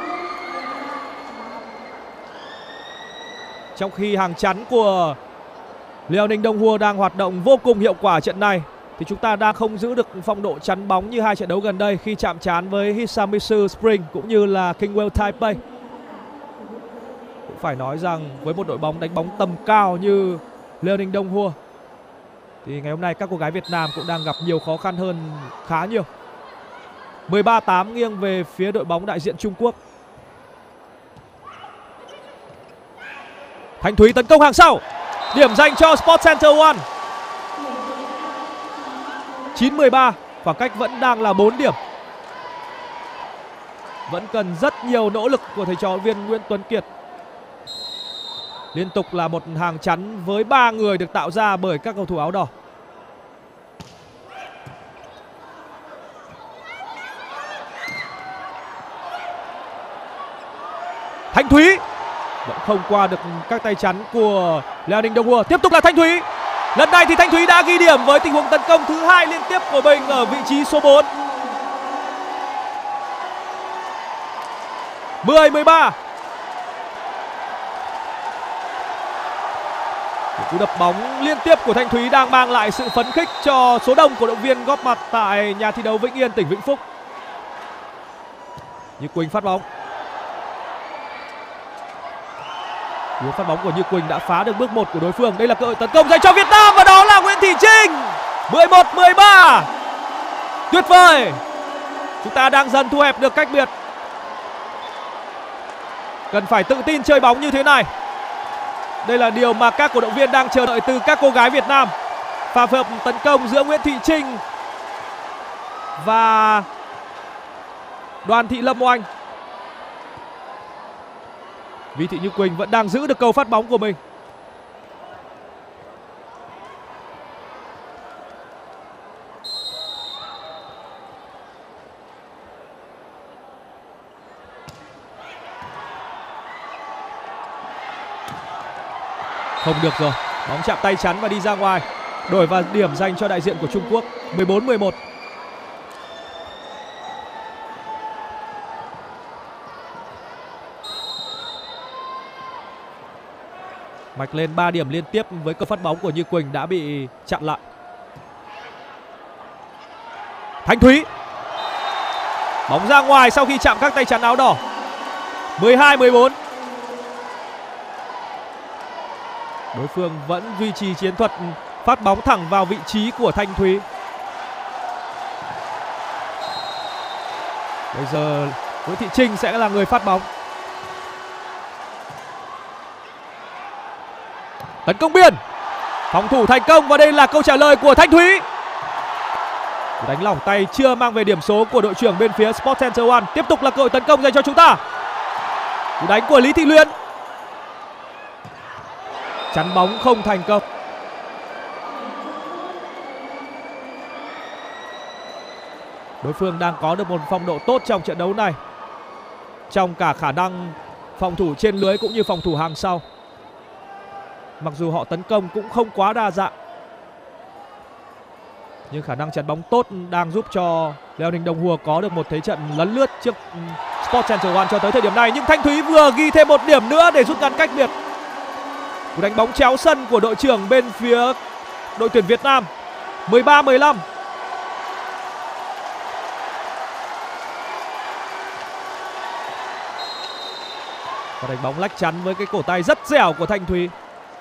Trong khi hàng chắn của Liaoning Donghua đang hoạt động vô cùng hiệu quả trận này, thì chúng ta đang không giữ được phong độ chắn bóng như hai trận đấu gần đây khi chạm trán với Hisamitsu Spring cũng như là Kingwell Taipei. Cũng phải nói rằng với một đội bóng đánh bóng tầm cao như Liaoning Donghua thì ngày hôm nay các cô gái Việt Nam cũng đang gặp nhiều khó khăn hơn khá nhiều. mười ba tám nghiêng về phía đội bóng đại diện Trung Quốc. Thanh Thúy tấn công hàng sau. Điểm dành cho Sport Center One. chín mười ba, khoảng cách vẫn đang là bốn điểm. Vẫn cần rất nhiều nỗ lực của thầy trò huấn luyện viên Nguyễn Tuấn Kiệt. Liên tục là một hàng chắn với ba người được tạo ra bởi các cầu thủ áo đỏ. Thanh Thúy vẫn không qua được các tay chắn của Liaoning Donghua. Tiếp tục là Thanh Thúy. Lần này thì Thanh Thúy đã ghi điểm với tình huống tấn công thứ hai liên tiếp của mình ở vị trí số bốn. mười mười ba. Cú đập bóng liên tiếp của Thanh Thúy đang mang lại sự phấn khích cho số đông cổ động viên góp mặt tại nhà thi đấu Vĩnh Yên, tỉnh Vĩnh Phúc. Như Quỳnh phát bóng. Cú phát bóng của Như Quỳnh đã phá được bước một của đối phương. Đây là cơ hội tấn công dành cho Việt Nam và đó là Nguyễn Thị Trinh. mười một mười ba. Tuyệt vời. Chúng ta đang dần thu hẹp được cách biệt. Cần phải tự tin chơi bóng như thế này. Đây là điều mà các cổ động viên đang chờ đợi từ các cô gái Việt Nam. Pha phối hợp tấn công giữa Nguyễn Thị Trinh và Đoàn Thị Lâm Oanh. Vi Thị Như Quỳnh vẫn đang giữ được cầu phát bóng của mình. Không được rồi, bóng chạm tay chắn và đi ra ngoài. Đổi vào điểm dành cho đại diện của Trung Quốc. mười bốn mười một. Mạch lên ba điểm liên tiếp với cơ phát bóng của Như Quỳnh đã bị chặn lại. Thanh Thúy. Bóng ra ngoài sau khi chạm các tay chắn áo đỏ. mười hai mười bốn. Đối phương vẫn duy trì chiến thuật phát bóng thẳng vào vị trí của Thanh Thúy. Bây giờ Nguyễn Thị Trinh sẽ là người phát bóng. Tấn công biên. Phòng thủ thành công và đây là câu trả lời của Thanh Thúy. Đánh lỏng tay chưa mang về điểm số của đội trưởng bên phía Sport Center One. Tiếp tục là cơ hội tấn công dành cho chúng ta. Cú đánh của Lý Thị Luyến. Chắn bóng không thành công. Đối phương đang có được một phong độ tốt trong trận đấu này. Trong cả khả năng phòng thủ trên lưới cũng như phòng thủ hàng sau. Mặc dù họ tấn công cũng không quá đa dạng, nhưng khả năng chắn bóng tốt đang giúp cho Leo Ninh Đông Hua có được một thế trận lấn lướt trước Sport Center One cho tới thời điểm này. Nhưng Thanh Thúy vừa ghi thêm một điểm nữa để rút ngắn cách biệt. Cú đánh bóng chéo sân của đội trưởng bên phía đội tuyển Việt Nam. mười ba mười lăm. Và đánh bóng lách chắn với cái cổ tay rất dẻo của Thanh Thúy.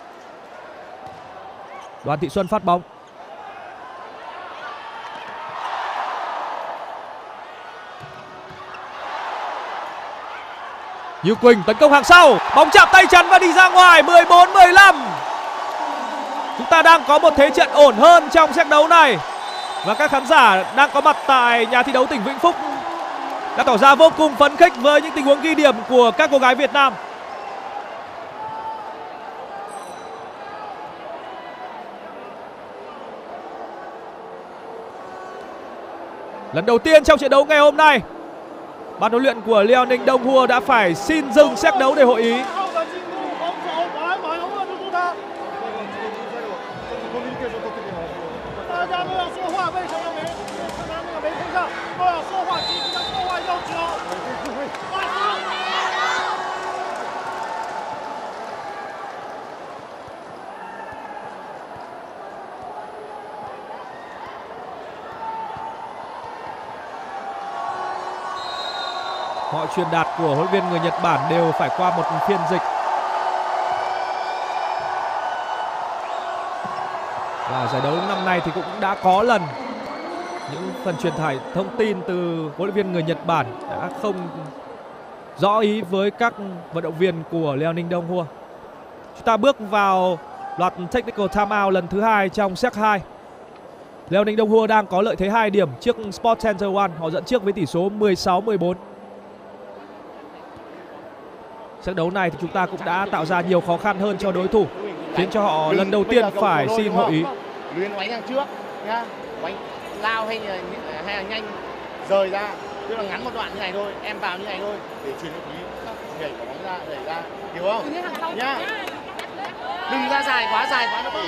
Đoàn Thị Xuân phát bóng. Như Quỳnh tấn công hàng sau, bóng chạm tay chắn và đi ra ngoài. Mười bốn mười lăm. Chúng ta đang có một thế trận ổn hơn trong set đấu này. Và các khán giả đang có mặt tại nhà thi đấu tỉnh Vĩnh Phúc đã tỏ ra vô cùng phấn khích với những tình huống ghi điểm của các cô gái Việt Nam. Lần đầu tiên trong trận đấu ngày hôm nay, ban huấn luyện của Leo Ninh Đông Hua đã phải xin dừng set đấu để hội ý. Mọi truyền đạt của huấn luyện viên người Nhật Bản đều phải qua một phiên dịch. Và giải đấu năm nay thì cũng đã có lần những phần truyền tải thông tin từ huấn luyện viên người Nhật Bản đã không rõ ý với các vận động viên của Leo Ninh Đông Hua. Chúng ta bước vào loạt technical timeout lần thứ hai trong set hai. Leo Ninh Đông Hua đang có lợi thế hai điểm trước Sport Center One. Họ dẫn trước với tỷ số mười sáu mười bốn. Trận đấu này thì chúng ta cũng đã tạo ra nhiều khó khăn hơn cho đối thủ, khiến cho họ lần đầu tiên phải xin hội ý. Luyến đánh đằng trước nhá, đánh lao hay là, hay là nhanh rời ra, tức là ngắn một đoạn như này thôi, em vào như này thôi để truyền ý, nhảy quả bóng ra, đẩy ra, hiểu không? Nhá, đừng ra dài quá, dài quá nó bị.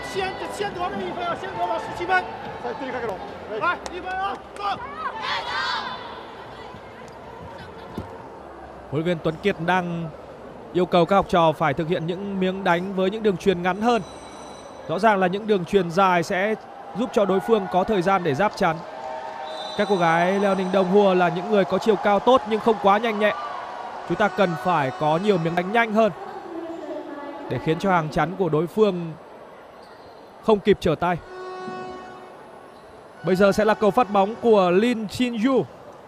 Huấn luyện viên Tuấn Kiệt đang yêu cầu các học trò phải thực hiện những miếng đánh với những đường chuyền ngắn hơn. Rõ ràng là những đường chuyền dài sẽ giúp cho đối phương có thời gian để giáp chắn. Các cô gái Leo Ninh Đông Hua là những người có chiều cao tốt nhưng không quá nhanh nhẹn. Chúng ta cần phải có nhiều miếng đánh nhanh hơn để khiến cho hàng chắn của đối phương không kịp trở tay. Bây giờ sẽ là cầu phát bóng của Lin Chin-yu.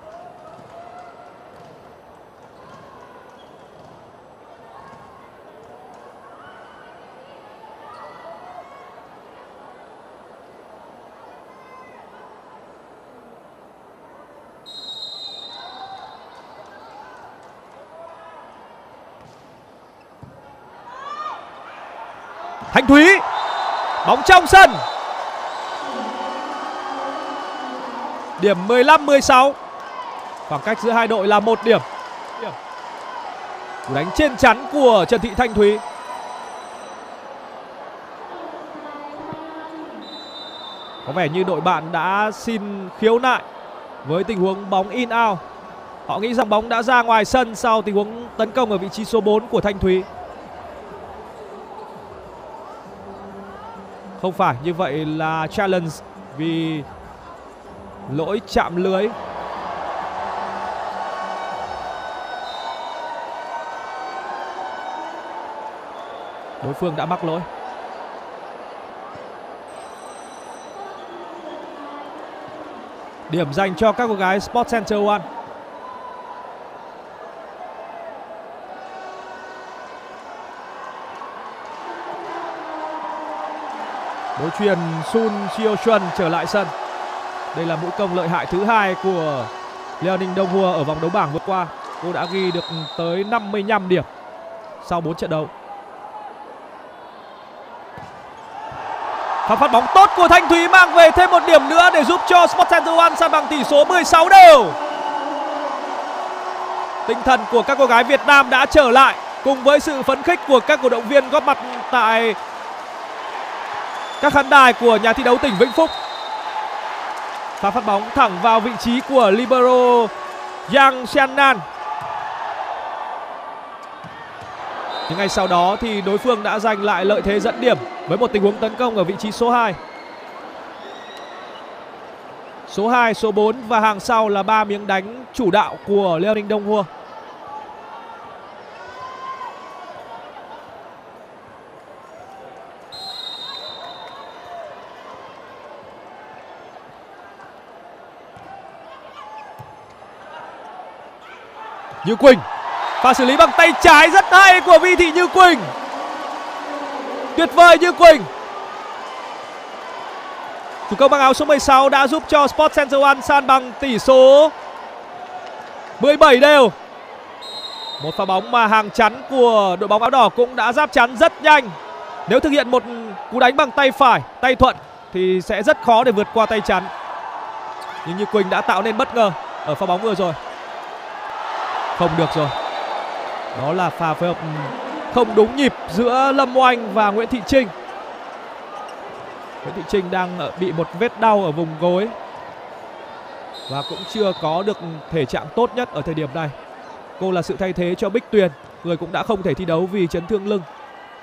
Thanh Thúy, bóng trong sân. Điểm mười lăm mười sáu. Khoảng cách giữa hai đội là một điểm. Cú đánh trên chắn của Trần Thị Thanh Thúy. Có vẻ như đội bạn đã xin khiếu nại với tình huống bóng in out. Họ nghĩ rằng bóng đã ra ngoài sân sau tình huống tấn công ở vị trí số bốn của Thanh Thúy. Không phải, như vậy là challenge vì lỗi chạm lưới. Đối phương đã mắc lỗi. Điểm dành cho các cô gái Sport Center One. Đối chuyền Sun Chiêu Xuân trở lại sân. Đây là mũi công lợi hại thứ hai của Leo Ninh Đông Hua ở vòng đấu bảng vừa qua. Cô đã ghi được tới năm mươi lăm điểm sau bốn trận đấu. Pha phát bóng tốt của Thanh Thúy mang về thêm một điểm nữa để giúp cho Sport Center One san bằng tỷ số mười sáu đều. Tinh thần của các cô gái Việt Nam đã trở lại cùng với sự phấn khích của các cổ động viên góp mặt tại các khán đài của nhà thi đấu tỉnh Vĩnh Phúc. Pha phát bóng thẳng vào vị trí của libero Yang Xianan. Nhưng ngay sau đó thì đối phương đã giành lại lợi thế dẫn điểm với một tình huống tấn công ở vị trí số hai. Số hai, số bốn và hàng sau là ba miếng đánh chủ đạo của Leo Ninh Đông Hua. Như Quỳnh, pha xử lý bằng tay trái rất hay của Vi Thị Như Quỳnh. Tuyệt vời Như Quỳnh. Thủ công bằng áo số mười sáu đã giúp cho Sport Center One san bằng tỷ số mười bảy đều. Một pha bóng mà hàng chắn của đội bóng áo đỏ cũng đã giáp chắn rất nhanh. Nếu thực hiện một cú đánh bằng tay phải, tay thuận thì sẽ rất khó để vượt qua tay chắn. Nhưng Như Quỳnh đã tạo nên bất ngờ ở pha bóng vừa rồi. Không được rồi. Đó là pha phối hợp không đúng nhịp giữa Lâm Oanh và Nguyễn Thị Trinh. Nguyễn Thị Trinh đang bị một vết đau ở vùng gối và cũng chưa có được thể trạng tốt nhất ở thời điểm này. Cô là sự thay thế cho Bích Tuyền, người cũng đã không thể thi đấu vì chấn thương lưng.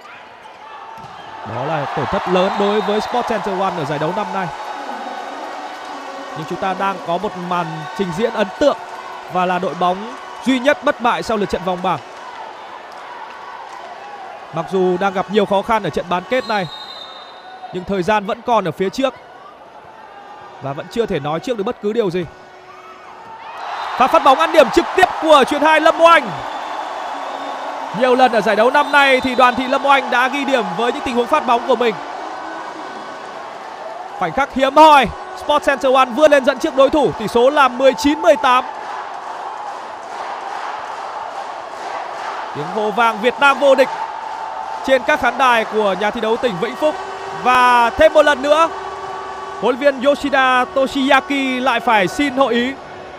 Đó là tổn thất lớn đối với Sport Center One ở giải đấu năm nay. Nhưng chúng ta đang có một màn trình diễn ấn tượng và là đội bóng duy nhất bất bại sau lượt trận vòng bảng. Mặc dù đang gặp nhiều khó khăn ở trận bán kết này, nhưng thời gian vẫn còn ở phía trước và vẫn chưa thể nói trước được bất cứ điều gì. Pha phát bóng ăn điểm trực tiếp của chuyền hai Lâm Oanh. Nhiều lần ở giải đấu năm nay thì Đoàn Thị Lâm Oanh đã ghi điểm với những tình huống phát bóng của mình. Khoảnh khắc hiếm hoi, Sport Center One vươn lên dẫn trước đối thủ, tỷ số là mười chín mười tám. Tiếng hô vang Việt Nam vô địch trên các khán đài của nhà thi đấu tỉnh Vĩnh Phúc. Và thêm một lần nữa, huấn luyện viên Yoshida Toshiyaki lại phải xin hội ý.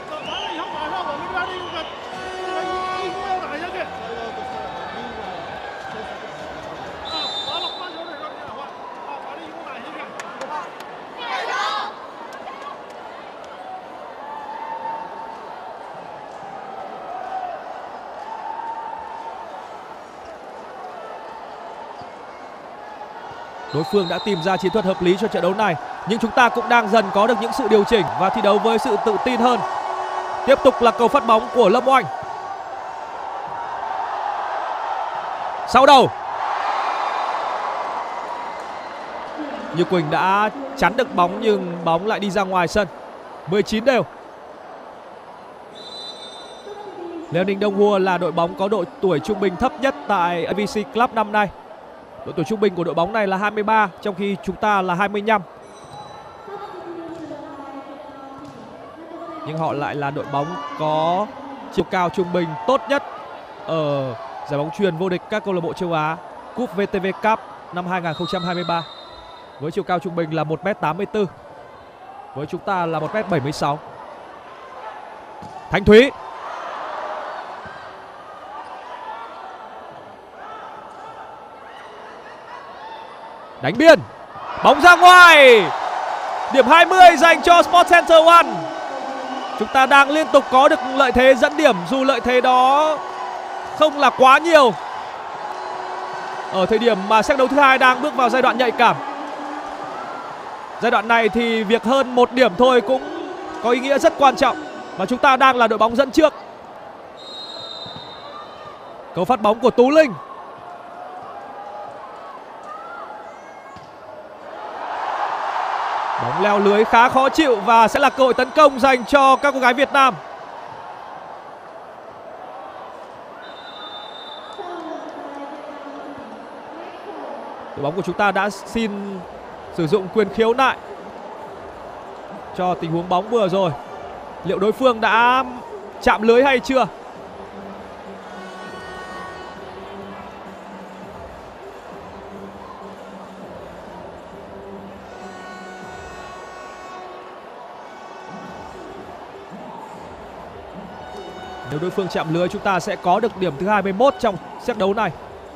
Đối phương đã tìm ra chiến thuật hợp lý cho trận đấu này, nhưng chúng ta cũng đang dần có được những sự điều chỉnh và thi đấu với sự tự tin hơn. Tiếp tục là cầu phát bóng của Lâm Oanh. Sau đầu, Như Quỳnh đã chắn được bóng nhưng bóng lại đi ra ngoài sân. mười chín đều. Leo Ninh Đông Hua là đội bóng có độ tuổi trung bình thấp nhất tại a vê xê Club năm nay. Độ tuổi trung bình của đội bóng này là hai mươi ba, trong khi chúng ta là hai mươi lăm. Nhưng họ lại là đội bóng có chiều cao trung bình tốt nhất ở giải bóng chuyền vô địch các câu lạc bộ châu Á Cúp vê tê vê Cup năm hai nghìn không trăm hai mươi ba. Với chiều cao trung bình là một mét tám mươi tư. Với chúng ta là một mét bảy mươi sáu. Thanh Thúy. Đánh biên. Bóng ra ngoài. Điểm hai mươi dành cho Sport Center One. Chúng ta đang liên tục có được lợi thế dẫn điểm, dù lợi thế đó không là quá nhiều ở thời điểm mà set đấu thứ hai đang bước vào giai đoạn nhạy cảm. Giai đoạn này thì việc hơn một điểm thôi cũng có ý nghĩa rất quan trọng và chúng ta đang là đội bóng dẫn trước. Cầu phát bóng của Tú Linh. Bóng leo lưới khá khó chịu và sẽ là cơ hội tấn công dành cho các cô gái Việt Nam. Đội bóng của chúng ta đã xin sử dụng quyền khiếu nại cho tình huống bóng vừa rồi. Liệu đối phương đã chạm lưới hay chưa? Nếu đối phương chạm lưới, chúng ta sẽ có được điểm thứ hai mươi mốt trong set đấu này.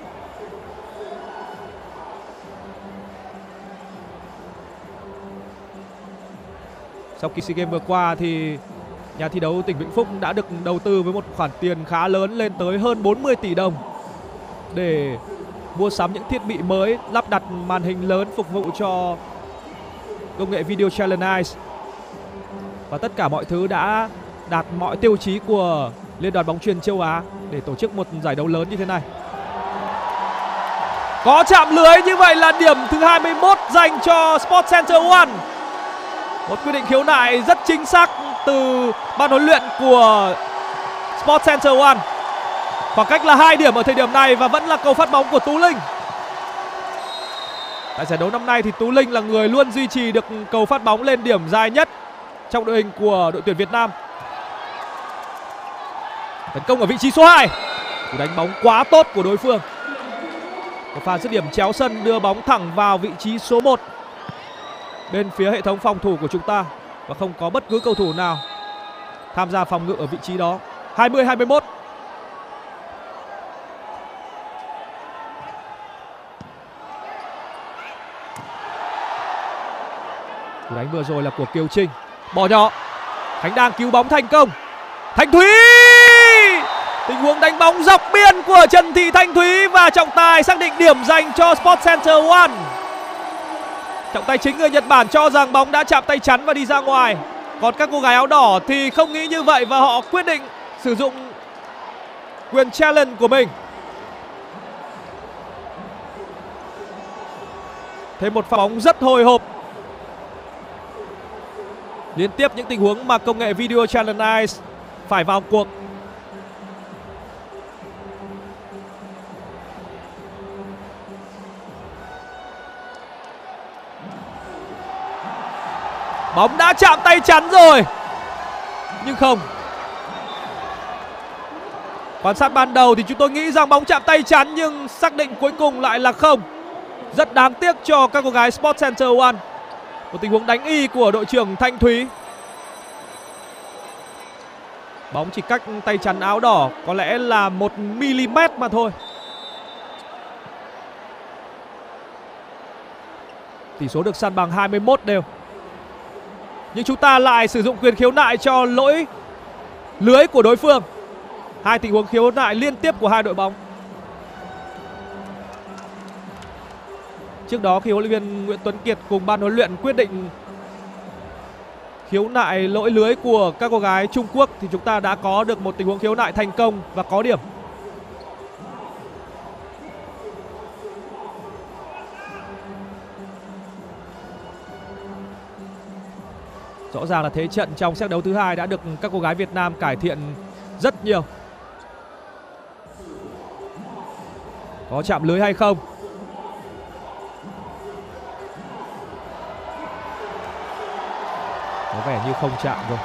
Sau kỳ SEA Games vừa qua thì nhà thi đấu tỉnh Vĩnh Phúc đã được đầu tư với một khoản tiền khá lớn lên tới hơn bốn mươi tỷ đồng để mua sắm những thiết bị mới, lắp đặt màn hình lớn phục vụ cho công nghệ Video Challenge Ice. Và tất cả mọi thứ đã đạt mọi tiêu chí của Liên đoàn bóng chuyền châu Á để tổ chức một giải đấu lớn như thế này. Có chạm lưới, như vậy là điểm thứ hai mươi mốt dành cho Sports Center One. Một quyết định khiếu nại rất chính xác từ ban huấn luyện của Sports Center One. Khoảng cách là hai điểm ở thời điểm này và vẫn là cầu phát bóng của Tú Linh. Tại giải đấu năm nay thì Tú Linh là người luôn duy trì được cầu phát bóng lên điểm dài nhất trong đội hình của đội tuyển Việt Nam. Tấn công ở vị trí số hai. Cú đánh bóng quá tốt của đối phương. Một pha dứt điểm chéo sân đưa bóng thẳng vào vị trí số một bên phía hệ thống phòng thủ của chúng ta. Và không có bất cứ cầu thủ nào tham gia phòng ngự ở vị trí đó. hai mươi hai mươi mốt. Cú đánh vừa rồi là của Kiều Trinh. Bỏ nhỏ. Khánh đang cứu bóng thành công. Thanh Thúy. Tình huống đánh bóng dọc biên của Trần Thị Thanh Thúy và trọng tài xác định điểm dành cho Sports Center One. Trọng tài chính người Nhật Bản cho rằng bóng đã chạm tay chắn và đi ra ngoài. Còn các cô gái áo đỏ thì không nghĩ như vậy và họ quyết định sử dụng quyền challenge của mình. Thêm một pha bóng rất hồi hộp. Liên tiếp những tình huống mà công nghệ Video Challenge Ice phải vào cuộc. Bóng đã chạm tay chắn rồi. Nhưng không. Quan sát ban đầu thì chúng tôi nghĩ rằng bóng chạm tay chắn, nhưng xác định cuối cùng lại là không. Rất đáng tiếc cho các cô gái Sports Center One. Một tình huống đánh y của đội trưởng Thanh Thúy. Bóng chỉ cách tay chắn áo đỏ có lẽ là một mi-li-mét mà thôi. Tỷ số được san bằng hai mươi mốt đều. Nhưng chúng ta lại sử dụng quyền khiếu nại cho lỗi lưới của đối phương. Hai tình huống khiếu nại liên tiếp của hai đội bóng. Trước đó khi huấn luyện viên Nguyễn Tuấn Kiệt cùng ban huấn luyện quyết định khiếu nại lỗi lưới của các cô gái Trung Quốc thì chúng ta đã có được một tình huống khiếu nại thành công và có điểm. Rõ ràng là thế trận trong set đấu thứ hai đã được các cô gái Việt Nam cải thiện rất nhiều. Có chạm lưới hay không? Có vẻ như không chạm rồi.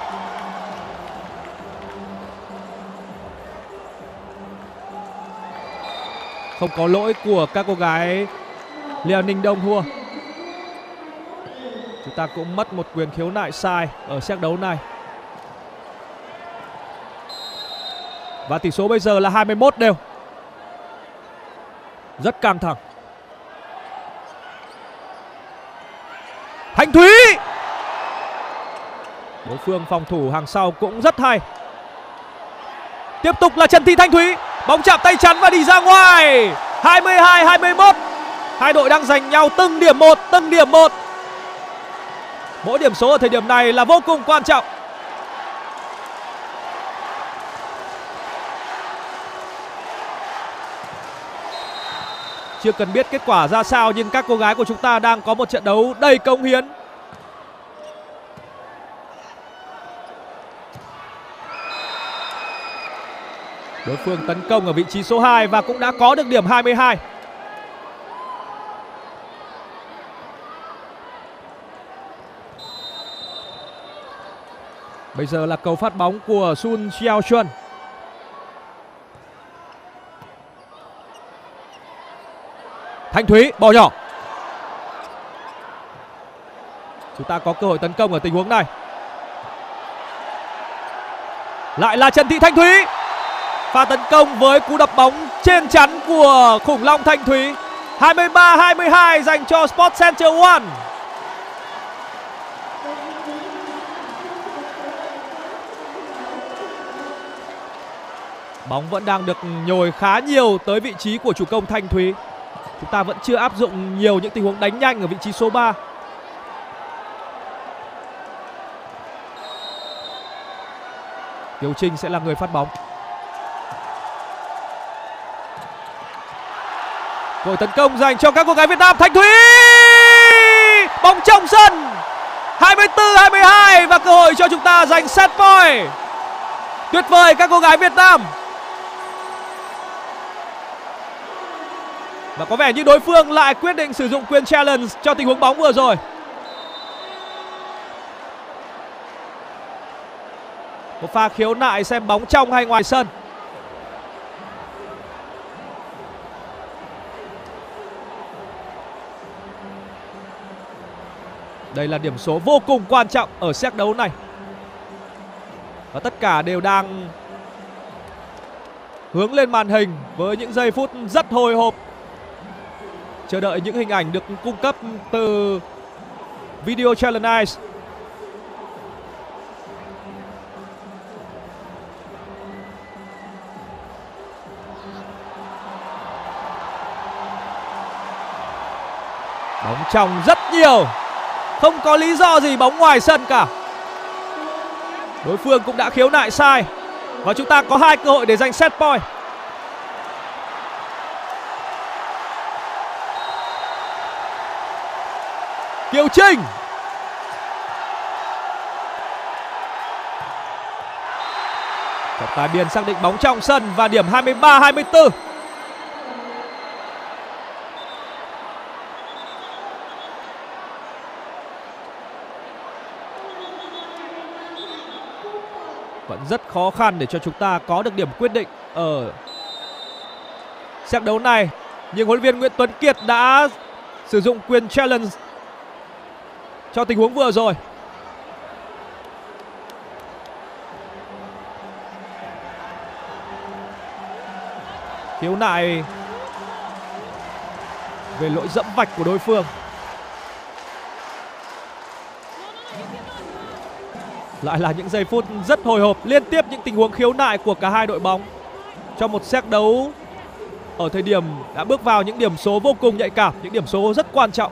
Không có lỗi của các cô gái Liao Ninh Đông Hua. Chúng ta cũng mất một quyền khiếu nại sai ở set đấu này. Và tỷ số bây giờ là hai mươi mốt đều. Rất căng thẳng. Thanh Thúy. Đối phương phòng thủ hàng sau cũng rất hay. Tiếp tục là Trần Thị Thanh Thúy. Bóng chạm tay chắn và đi ra ngoài. hai mươi hai hai mươi mốt. Hai đội đang giành nhau từng điểm một, từng điểm một. Mỗi điểm số ở thời điểm này là vô cùng quan trọng. Chưa cần biết kết quả ra sao nhưng các cô gái của chúng ta đang có một trận đấu đầy cống hiến. Đối phương tấn công ở vị trí số hai và cũng đã có được điểm hai mươi hai. Bây giờ là cầu phát bóng của Sun Xiao Chuan. Thanh Thúy bỏ nhỏ. Chúng ta có cơ hội tấn công ở tình huống này. Lại là Trần Thị Thanh Thúy. Pha tấn công với cú đập bóng trên chắn của khủng long Thanh Thúy. hai mươi ba hai mươi hai dành cho Sports Center One. Bóng vẫn đang được nhồi khá nhiều tới vị trí của chủ công Thanh Thúy. Chúng ta vẫn chưa áp dụng nhiều những tình huống đánh nhanh ở vị trí số ba. Kiều Trinh sẽ là người phát bóng. Cơ hội tấn công dành cho các cô gái Việt Nam. Thanh Thúy, bóng trong sân. hai mươi tư hai mươi hai và cơ hội cho chúng ta giành set point. Tuyệt vời các cô gái Việt Nam. Và có vẻ như đối phương lại quyết định sử dụng quyền challenge cho tình huống bóng vừa rồi. Một pha khiếu nại xem bóng trong hay ngoài sân. Đây là điểm số vô cùng quan trọng ở set đấu này. Và tất cả đều đang hướng lên màn hình với những giây phút rất hồi hộp, chờ đợi những hình ảnh được cung cấp từ Video Challenge Eyes. Bóng trong rất nhiều, không có lý do gì bóng ngoài sân cả. Đối phương cũng đã khiếu nại sai và chúng ta có hai cơ hội để giành set point. Kiều Trinh, trọng tài biên xác định bóng trong sân và điểm hai mươi ba hai mươi tư. Vẫn rất khó khăn để cho chúng ta có được điểm quyết định ở set đấu này. Nhưng huấn luyện viên Nguyễn Tuấn Kiệt đã sử dụng quyền challenge cho tình huống vừa rồi. Khiếu nại về lỗi dẫm vạch của đối phương. Lại là những giây phút rất hồi hộp, liên tiếp những tình huống khiếu nại của cả hai đội bóng trong một set đấu ở thời điểm đã bước vào những điểm số vô cùng nhạy cảm, những điểm số rất quan trọng.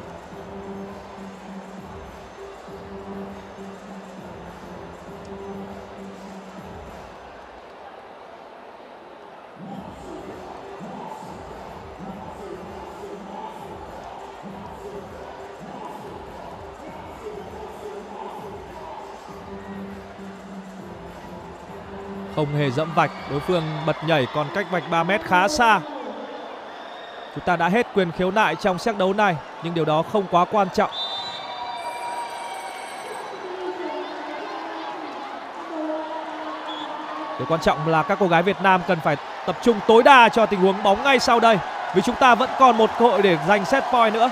Không hề dẫm vạch, đối phương bật nhảy còn cách vạch ba mét khá xa. Chúng ta đã hết quyền khiếu nại trong set đấu này, nhưng điều đó không quá quan trọng. Điều quan trọng là các cô gái Việt Nam cần phải tập trung tối đa cho tình huống bóng ngay sau đây, vì chúng ta vẫn còn một cơ hội để giành set point nữa.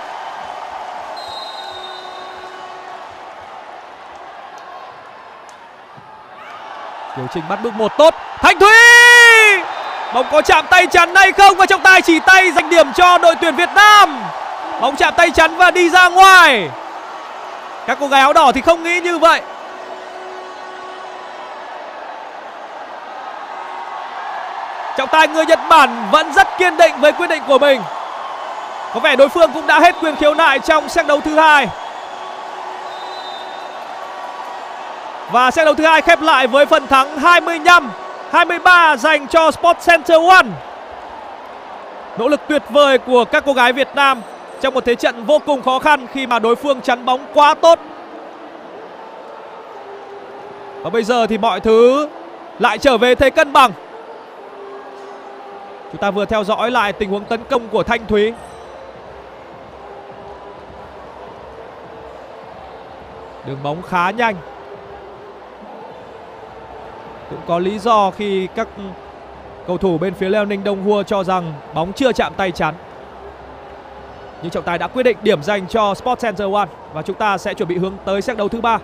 Kiều Trinh bắt bước một tốt. Thanh Thúy, bóng có chạm tay chắn hay không, và trọng tài chỉ tay giành điểm cho đội tuyển Việt Nam. Bóng chạm tay chắn và đi ra ngoài. Các cô gái áo đỏ thì không nghĩ như vậy. Trọng tài người Nhật Bản vẫn rất kiên định với quyết định của mình. Có vẻ đối phương cũng đã hết quyền khiếu nại trong set đấu thứ hai. Và set đấu thứ hai khép lại với phần thắng hai mươi lăm hai mươi ba dành cho Sports Center One. Nỗ lực tuyệt vời của các cô gái Việt Nam trong một thế trận vô cùng khó khăn khi mà đối phương chắn bóng quá tốt. Và bây giờ thì mọi thứ lại trở về thế cân bằng. Chúng ta vừa theo dõi lại tình huống tấn công của Thanh Thúy. Đường bóng khá nhanh. Cũng có lý do khi các cầu thủ bên phía Liêu Ninh Đông Hua cho rằng bóng chưa chạm tay chắn. Nhưng trọng tài đã quyết định điểm dành cho Sports Center One. Và chúng ta sẽ chuẩn bị hướng tới set đấu thứ ba.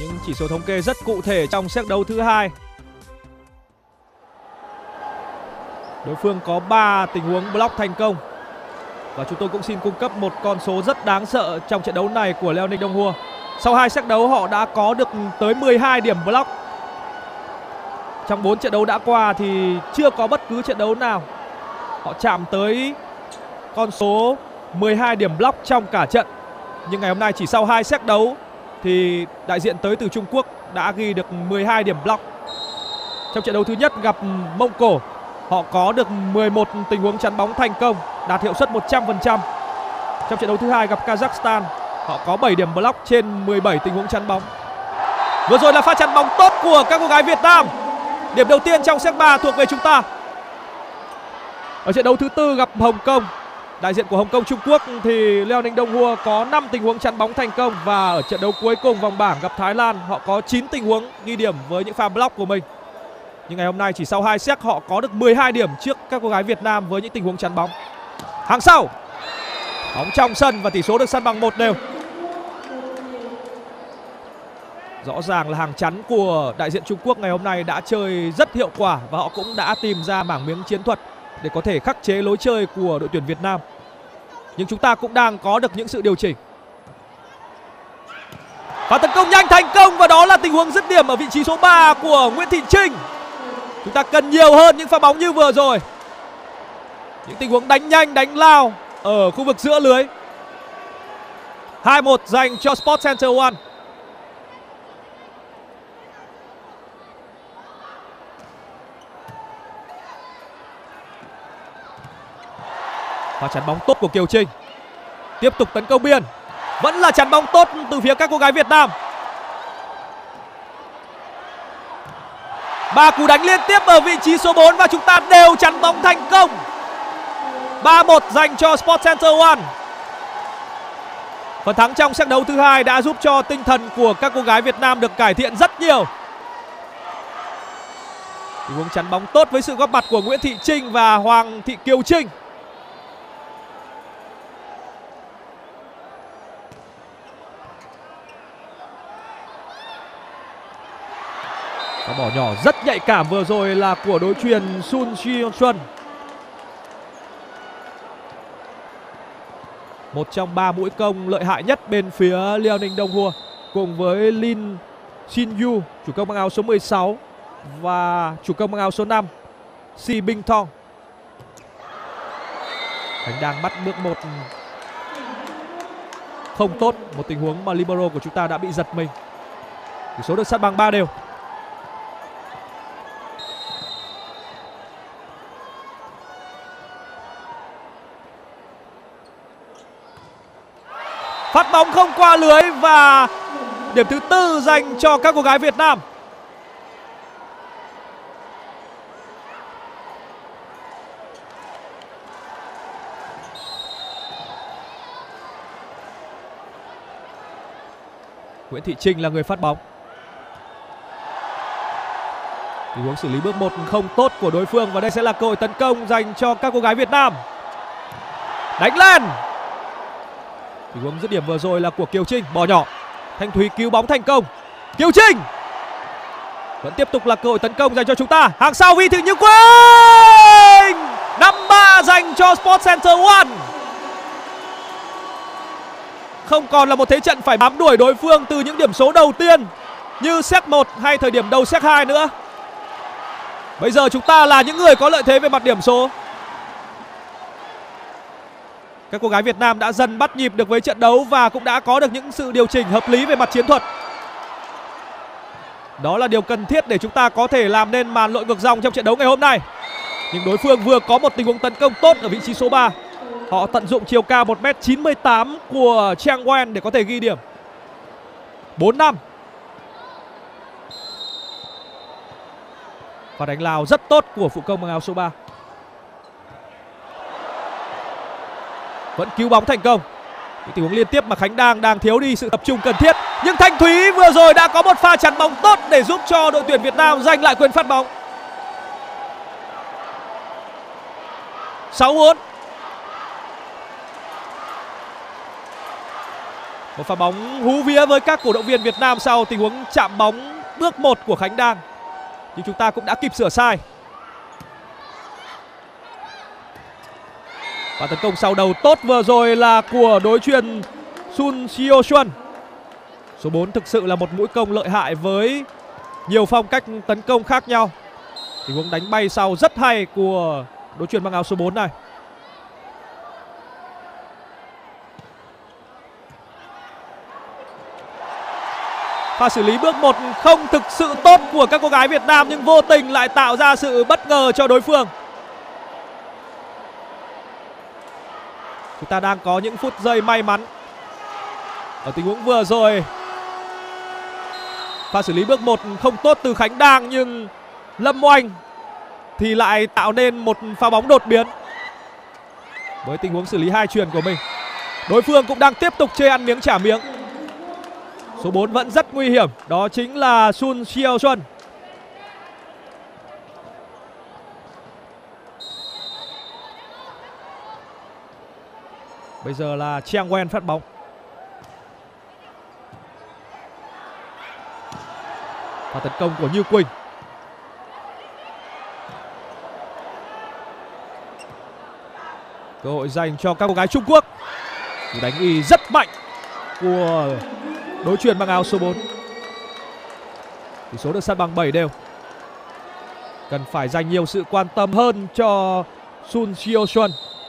những chỉ số thống kê rất cụ thể trong set đấu thứ hai. Đối phương có ba tình huống block thành công. Và chúng tôi cũng xin cung cấp một con số rất đáng sợ trong trận đấu này của Liao Ninh Đông Hua. Sau hai set đấu họ đã có được tới mười hai điểm block. Trong bốn trận đấu đã qua thì chưa có bất cứ trận đấu nào họ chạm tới con số mười hai điểm block trong cả trận. Nhưng ngày hôm nay chỉ sau hai set đấu thì đại diện tới từ Trung Quốc đã ghi được mười hai điểm block. Trong trận đấu thứ nhất gặp Mông Cổ, họ có được mười một tình huống chắn bóng thành công, đạt hiệu suất một trăm phần trăm. Trong trận đấu thứ hai gặp Kazakhstan, họ có bảy điểm block trên mười bảy tình huống chắn bóng. Vừa rồi là pha chắn bóng tốt của các cô gái Việt Nam. Điểm đầu tiên trong set ba thuộc về chúng ta. Ở trận đấu thứ tư gặp Hồng Kông, đại diện của Hồng Kông Trung Quốc thì Liao Ninh Đông Hua có năm tình huống chắn bóng thành công. Và ở trận đấu cuối cùng vòng bảng gặp Thái Lan, họ có chín tình huống ghi điểm với những pha block của mình. Nhưng ngày hôm nay chỉ sau hai set họ có được mười hai điểm trước các cô gái Việt Nam với những tình huống chắn bóng. Hàng sau, bóng trong sân và tỷ số được săn bằng một đều. Rõ ràng là hàng chắn của đại diện Trung Quốc ngày hôm nay đã chơi rất hiệu quả và họ cũng đã tìm ra mảng miếng chiến thuật để có thể khắc chế lối chơi của đội tuyển Việt Nam. Nhưng chúng ta cũng đang có được những sự điều chỉnh. Và tấn công nhanh thành công và đó là tình huống dứt điểm ở vị trí số ba của Nguyễn Thị Trinh. Chúng ta cần nhiều hơn những pha bóng như vừa rồi. Những tình huống đánh nhanh, đánh lao ở khu vực giữa lưới. hai một dành cho Sport Center One. Và chắn bóng tốt của Kiều Trinh. Tiếp tục tấn công biên. Vẫn là chắn bóng tốt từ phía các cô gái Việt Nam. Ba cú đánh liên tiếp ở vị trí số bốn và chúng ta đều chắn bóng thành công. ba một dành cho Sport Center One. Phần thắng trong set đấu thứ hai đã giúp cho tinh thần của các cô gái Việt Nam được cải thiện rất nhiều. Tình huống chắn bóng tốt với sự góp mặt của Nguyễn Thị Trinh và Hoàng Thị Kiều Trinh. Và bỏ nhỏ rất nhạy cảm vừa rồi là của đối chuyền Sun Xuân. Một trong ba mũi công lợi hại nhất bên phía Liao Ninh Đông Hua, cùng với Lin Shin Yu, chủ công mang áo số mười sáu, và chủ công mang áo số năm Si Binh Thong. Khánh đang bắt bước một không tốt, một tình huống mà libero của chúng ta đã bị giật mình. Tỷ số được sắt bằng ba đều. Phát bóng không qua lưới và điểm thứ tư dành cho các cô gái Việt Nam. Nguyễn Thị Trinh là người phát bóng. Tình huống xử lý bước một không tốt của đối phương và đây sẽ là cơ hội tấn công dành cho các cô gái Việt Nam. Đánh lên. Tình huống dứt điểm vừa rồi là của Kiều Trinh, bỏ nhỏ. Thanh Thúy cứu bóng thành công. Kiều Trinh vẫn tiếp tục là cơ hội tấn công dành cho chúng ta. Hàng sau Vi Thị Như Quỳnh, năm ba dành cho Sport Center One. Không còn là một thế trận phải bám đuổi đối phương từ những điểm số đầu tiên như set một hay thời điểm đầu set hai nữa. Bây giờ chúng ta là những người có lợi thế về mặt điểm số. Các cô gái Việt Nam đã dần bắt nhịp được với trận đấu và cũng đã có được những sự điều chỉnh hợp lý về mặt chiến thuật. Đó là điều cần thiết để chúng ta có thể làm nên màn lội ngược dòng trong trận đấu ngày hôm nay. Nhưng đối phương vừa có một tình huống tấn công tốt ở vị trí số ba. Họ tận dụng chiều cao một mét chín mươi tám của Chang Wen để có thể ghi điểm. bốn năm. Và đánh lao rất tốt của phụ công mang áo số ba. Vẫn cứu bóng thành công. Những tình huống liên tiếp mà Khánh đang đang thiếu đi sự tập trung cần thiết. Nhưng Thanh Thúy vừa rồi đã có một pha chắn bóng tốt để giúp cho đội tuyển Việt Nam giành lại quyền phát bóng. sáu bốn. Một pha bóng hú vía với các cổ động viên Việt Nam sau tình huống chạm bóng bước một của Khánh Đang. Nhưng chúng ta cũng đã kịp sửa sai. Và tấn công sau đầu tốt vừa rồi là của đối chuyền Sun Seo Xuân. Số bốn thực sự là một mũi công lợi hại với nhiều phong cách tấn công khác nhau. Tình huống đánh bay sau rất hay của đối chuyền mang áo số bốn này. Pha xử lý bước một không thực sự tốt của các cô gái Việt Nam nhưng vô tình lại tạo ra sự bất ngờ cho đối phương. Chúng ta đang có những phút giây may mắn. Ở tình huống vừa rồi, pha xử lý bước một không tốt từ Khánh Đang nhưng Lâm Oanh thì lại tạo nên một pha bóng đột biến với tình huống xử lý hai chuyền của mình. Đối phương cũng đang tiếp tục chơi ăn miếng trả miếng. Số bốn vẫn rất nguy hiểm, đó chính là Sun Seo Xuân. Bây giờ là Chiang Wen phát bóng. Và tấn công của Như Quỳnh. Cơ hội dành cho các cô gái Trung Quốc. Cú đánh y rất mạnh của đối chuyền mang áo số bốn. Tỷ số được săn bằng bảy đều. Cần phải dành nhiều sự quan tâm hơn cho Sun Seo Xuân.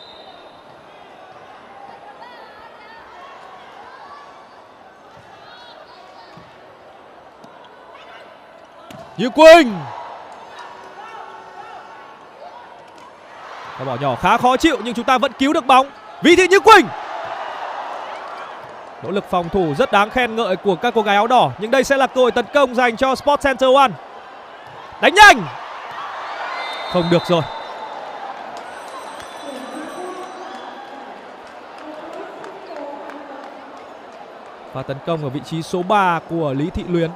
Như Quỳnh. Quả bỏ nhỏ khá khó chịu nhưng chúng ta vẫn cứu được bóng. Vì Thị Như Quỳnh. Nỗ lực phòng thủ rất đáng khen ngợi của các cô gái áo đỏ. Nhưng đây sẽ là cơ hội tấn công dành cho Sport Center One. Đánh nhanh. Không được rồi. Và tấn công ở vị trí số ba của Lý Thị Luyến.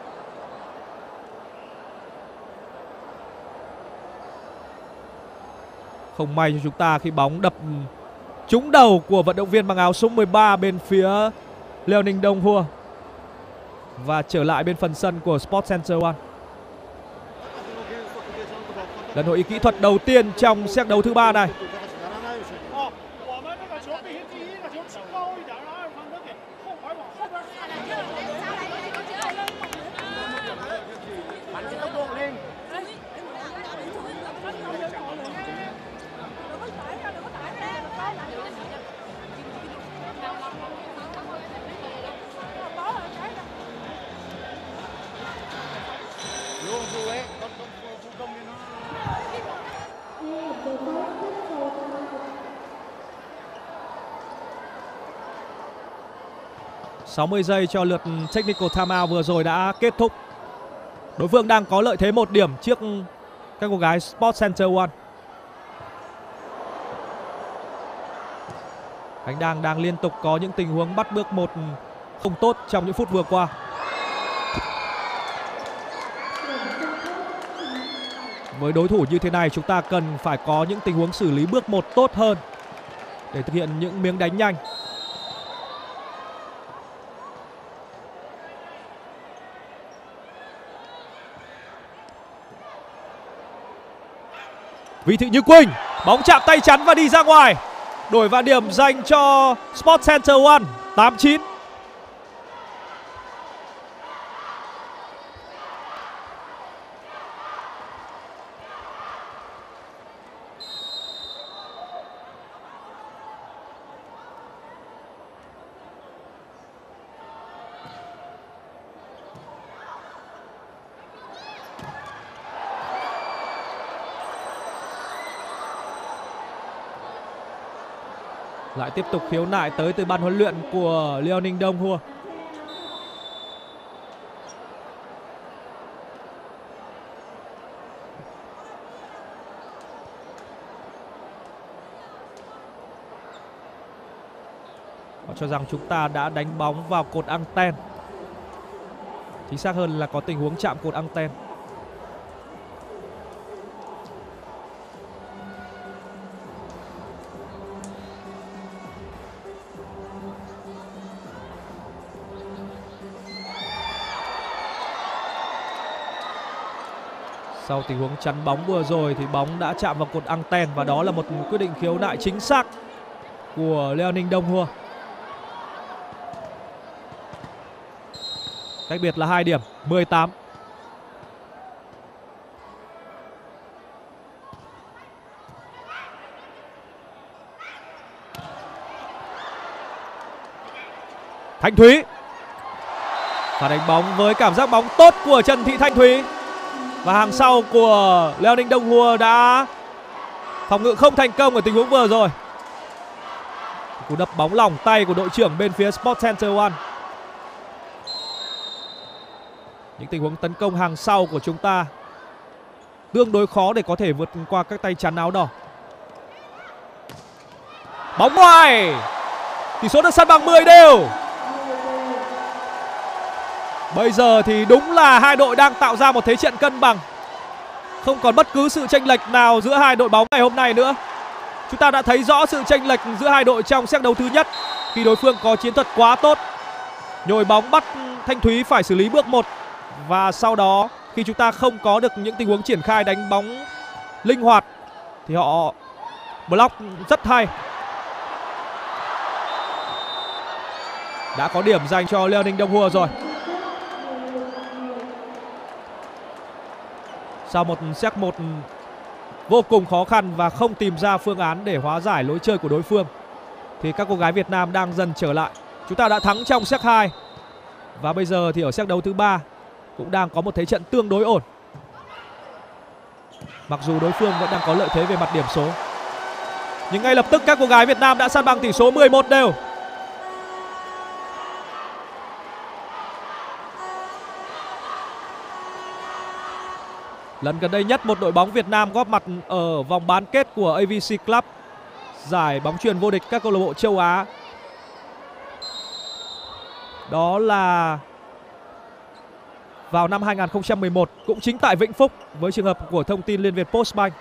Không may cho chúng ta khi bóng đập trúng đầu của vận động viên mang áo số mười ba bên phía Liaoning Donghua. Và trở lại bên phần sân của Sport Center One. Lần hội ý kỹ thuật đầu tiên trong set đấu thứ ba này. sáu mươi giây cho lượt technical timeout vừa rồi đã kết thúc. Đối phương đang có lợi thế một điểm trước các cô gái Sport Center One. Khánh Đang đang liên tục có những tình huống bắt bước một không tốt trong những phút vừa qua. Với đối thủ như thế này chúng ta cần phải có những tình huống xử lý bước một tốt hơn để thực hiện những miếng đánh nhanh. Vì Thị Như Quỳnh, bóng chạm tay chắn và đi ra ngoài. Đổi vào điểm dành cho Sport Center One, tám chín. Lại tiếp tục khiếu nại tới từ ban huấn luyện của Liaoning Donghua. Họ cho rằng chúng ta đã đánh bóng vào cột anten. Chính xác hơn là có tình huống chạm cột anten. Sau tình huống chắn bóng vừa rồi thì bóng đã chạm vào cột anten và đó là một quyết định khiếu nại chính xác của Leo Ninh Đông Hua. Cách biệt là hai điểm, mười tám. Thanh Thúy. Và đánh bóng với cảm giác bóng tốt của Trần Thị Thanh Thúy. Và hàng sau của Leo Ninh Đông Hua đã phòng ngự không thành công ở tình huống vừa rồi. Cú đập bóng lỏng tay của đội trưởng bên phía Sport Center One. Những tình huống tấn công hàng sau của chúng ta tương đối khó để có thể vượt qua các tay chắn áo đỏ. Bóng ngoài. Tỷ số được san bằng mười đều. Bây giờ thì đúng là hai đội đang tạo ra một thế trận cân bằng. Không còn bất cứ sự chênh lệch nào giữa hai đội bóng ngày hôm nay nữa. Chúng ta đã thấy rõ sự chênh lệch giữa hai đội trong set đấu thứ nhất, khi đối phương có chiến thuật quá tốt, nhồi bóng bắt Thanh Thúy phải xử lý bước một. Và sau đó khi chúng ta không có được những tình huống triển khai đánh bóng linh hoạt thì họ block rất hay. Đã có điểm dành cho Leo Ninh Đông Hua rồi. Sau một set một vô cùng khó khăn và không tìm ra phương án để hóa giải lối chơi của đối phương thì các cô gái Việt Nam đang dần trở lại. Chúng ta đã thắng trong set hai và bây giờ thì ở set đấu thứ ba cũng đang có một thế trận tương đối ổn. Mặc dù đối phương vẫn đang có lợi thế về mặt điểm số, nhưng ngay lập tức các cô gái Việt Nam đã san bằng tỷ số mười một đều. Lần gần đây nhất một đội bóng Việt Nam góp mặt ở vòng bán kết của a vê xê Club, giải bóng chuyền vô địch các câu lạc bộ châu Á, đó là vào năm hai nghìn không trăm mười một, cũng chính tại Vĩnh Phúc, với trường hợp của Thông tin Liên Việt Postbank.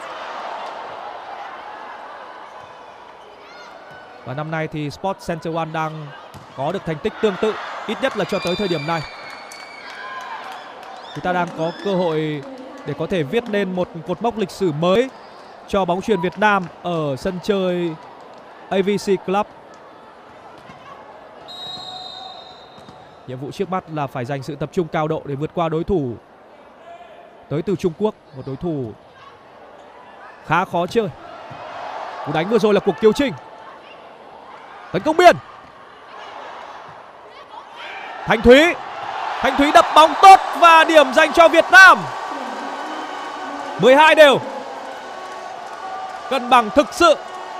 Và năm nay thì Sport Center One đang có được thành tích tương tự, ít nhất là cho tới thời điểm này. Chúng ta đang có cơ hội để có thể viết nên một cột mốc lịch sử mới cho bóng chuyền Việt Nam ở sân chơi a vê xê Club. Nhiệm vụ trước mắt là phải dành sự tập trung cao độ để vượt qua đối thủ tới từ Trung Quốc, một đối thủ khá khó chơi. Cú đánh vừa rồi là của Kiều Trinh. Tấn công biên. Thanh Thúy. Thanh Thúy đập bóng tốt và điểm dành cho Việt Nam. mười hai đều. Cân bằng thực sự.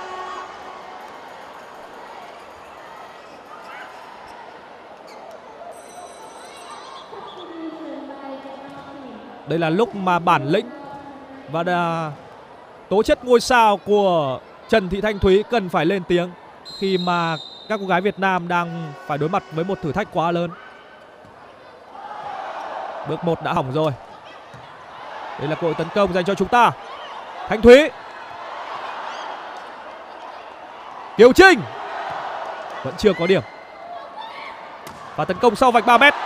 Đây là lúc mà bản lĩnh và đà, tố chất ngôi sao của Trần Thị Thanh Thúy cần phải lên tiếng khi mà các cô gái Việt Nam đang phải đối mặt với một thử thách quá lớn. Bước một đã hỏng rồi. Đây là cơ hội tấn công dành cho chúng ta. Thanh Thúy. Kiều Trinh. Vẫn chưa có điểm. Và tấn công sau vạch ba mét.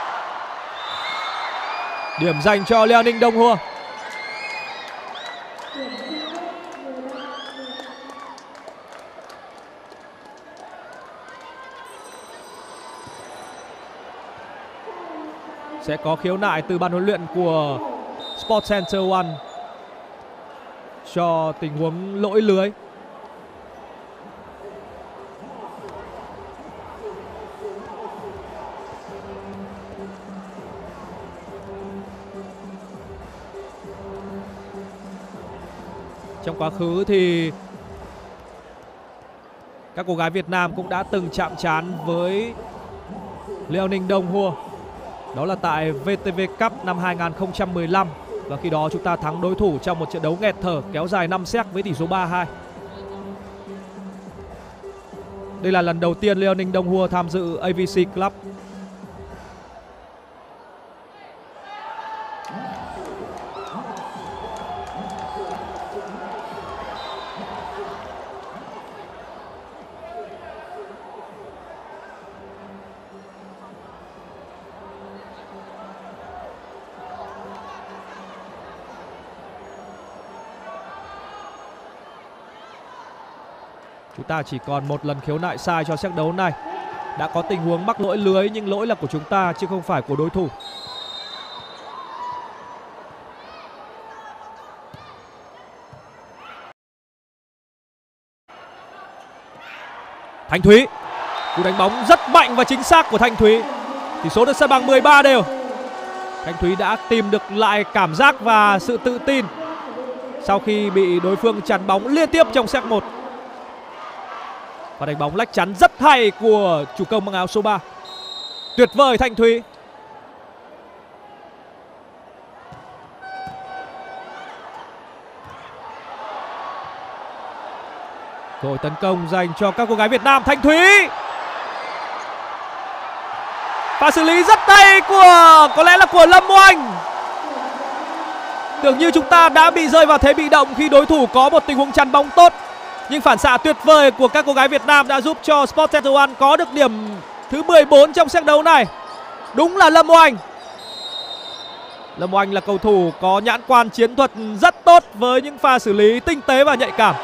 Điểm dành cho Leo Ninh Đông Hua. Sẽ có khiếu nại từ ban huấn luyện của Sport Center One cho tình huống lỗi lưới. Trong quá khứ thì các cô gái Việt Nam cũng đã từng chạm trán với Leo Ninh Đông Hua. Đó là tại vê tê vê Cup năm hai nghìn không trăm mười lăm. Và khi đó chúng ta thắng đối thủ trong một trận đấu nghẹt thở kéo dài năm set với tỷ số ba hai. Đây là lần đầu tiên Leo Ninh Đông Hua tham dự a vê xê Club. Chúng ta chỉ còn một lần khiếu nại sai cho set đấu này. Đã có tình huống mắc lỗi lưới nhưng lỗi là của chúng ta chứ không phải của đối thủ. Thanh Thúy, cú đánh bóng rất mạnh và chính xác của Thanh Thúy. Tỷ số được cân bằng mười ba đều. Thanh Thúy đã tìm được lại cảm giác và sự tự tin sau khi bị đối phương chắn bóng liên tiếp trong set một. Và đánh bóng lách chắn rất hay của chủ công mang áo số ba. Tuyệt vời Thanh Thúy. Cơ hội tấn công dành cho các cô gái Việt Nam. Thanh Thúy, pha xử lý rất hay của, có lẽ là của Lâm Oanh. Tưởng như chúng ta đã bị rơi vào thế bị động khi đối thủ có một tình huống chắn bóng tốt. Nhưng phản xạ tuyệt vời của các cô gái Việt Nam đã giúp cho Sport Center One có được điểm thứ mười bốn trong set đấu này. Đúng là Lâm Oanh. Lâm Oanh là cầu thủ có nhãn quan chiến thuật rất tốt với những pha xử lý tinh tế và nhạy cảm.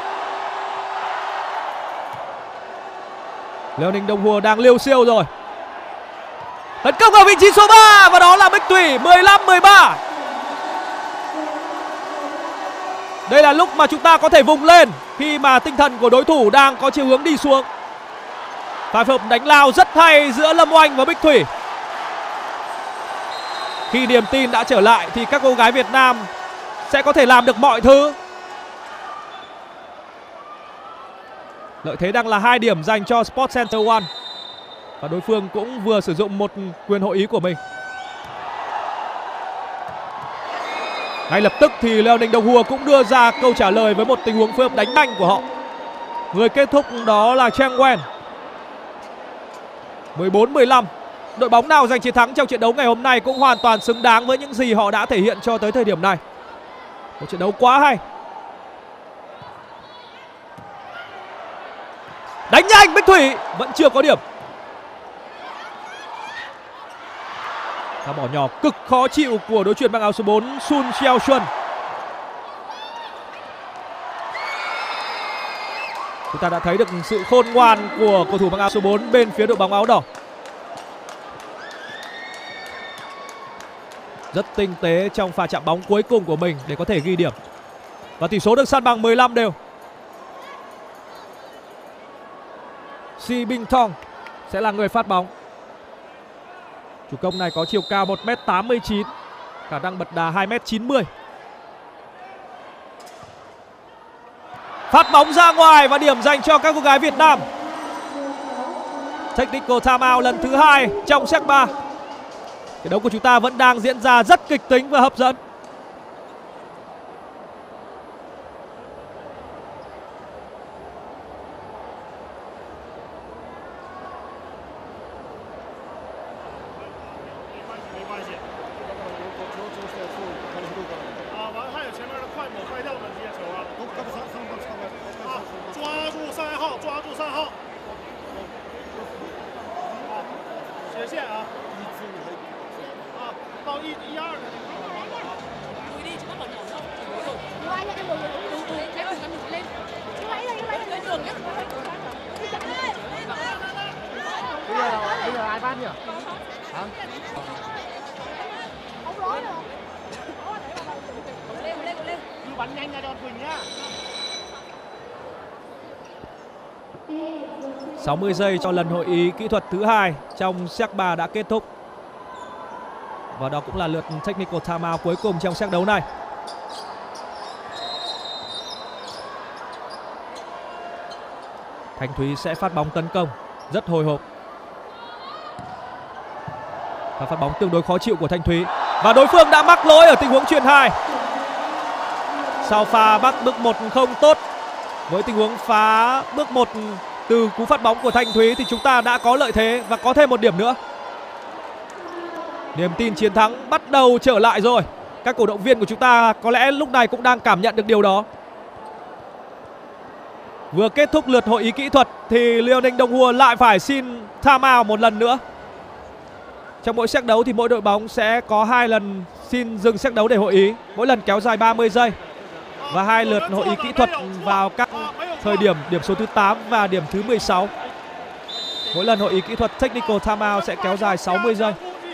Lê Ninh Đông Hùa đang liêu siêu rồi. Tấn công ở vị trí số ba và đó là Bích Thủy. Mười lăm mười ba. Đây là lúc mà chúng ta có thể vùng lên khi mà tinh thần của đối thủ đang có chiều hướng đi xuống. Pha phối hợp đánh lao rất hay giữa Lâm Oanh và Bích Thủy. Khi niềm tin đã trở lại thì các cô gái Việt Nam sẽ có thể làm được mọi thứ. Lợi thế đang là hai điểm dành cho Sport Center One. Và đối phương cũng vừa sử dụng một quyền hội ý của mình. Ngay lập tức thì Leo Ninh Đông Hùa cũng đưa ra câu trả lời với một tình huống phối hợp đánh nhanh của họ. Người kết thúc đó là Cheng Wen. mười bốn mười lăm. Đội bóng nào giành chiến thắng trong trận đấu ngày hôm nay cũng hoàn toàn xứng đáng với những gì họ đã thể hiện cho tới thời điểm này. Một trận đấu quá hay. Đánh nhanh Bích Thủy vẫn chưa có điểm. Pha bỏ nhỏ cực khó chịu của đối chuyền mang áo số bốn Sun Xiao Xuân. Chúng ta đã thấy được sự khôn ngoan của cầu thủ mang áo số bốn bên phía đội bóng áo đỏ. Rất tinh tế trong pha chạm bóng cuối cùng của mình để có thể ghi điểm. Và tỷ số được san bằng mười lăm đều. Si Binh Thong sẽ là người phát bóng. Chủ công này có chiều cao một mét tám mươi chín, khả năng bật đà hai mét chín mươi. Phát bóng ra ngoài và điểm dành cho các cô gái Việt Nam. Technical timeout lần thứ hai trong set ba. Trận đấu của chúng ta vẫn đang diễn ra rất kịch tính và hấp dẫn. sáu mươi giây cho lần hội ý kỹ thuật thứ hai trong set ba đã kết thúc. Và đó cũng là lượt technical timeout cuối cùng trong set đấu này. Thanh Thúy sẽ phát bóng tấn công rất hồi hộp. Và phát bóng tương đối khó chịu của Thanh Thúy. Và đối phương đã mắc lỗi ở tình huống chuyền hai. Sau pha bắt bước một không tốt, với tình huống phá bước một từ cú phát bóng của Thanh Thúy thì chúng ta đã có lợi thế và có thêm một điểm nữa. Niềm tin chiến thắng bắt đầu trở lại rồi. Các cổ động viên của chúng ta có lẽ lúc này cũng đang cảm nhận được điều đó. Vừa kết thúc lượt hội ý kỹ thuật thì Liêu Ninh Đông Hùa lại phải xin timeout một lần nữa. Trong mỗi set đấu thì mỗi đội bóng sẽ có hai lần xin dừng set đấu để hội ý, mỗi lần kéo dài ba mươi giây. Và hai lượt hội ý kỹ thuật vào các thời điểm điểm số thứ tám và điểm thứ mười sáu. Mỗi lần hội ý kỹ thuật technical timeout sẽ kéo dài sáu mươi giây.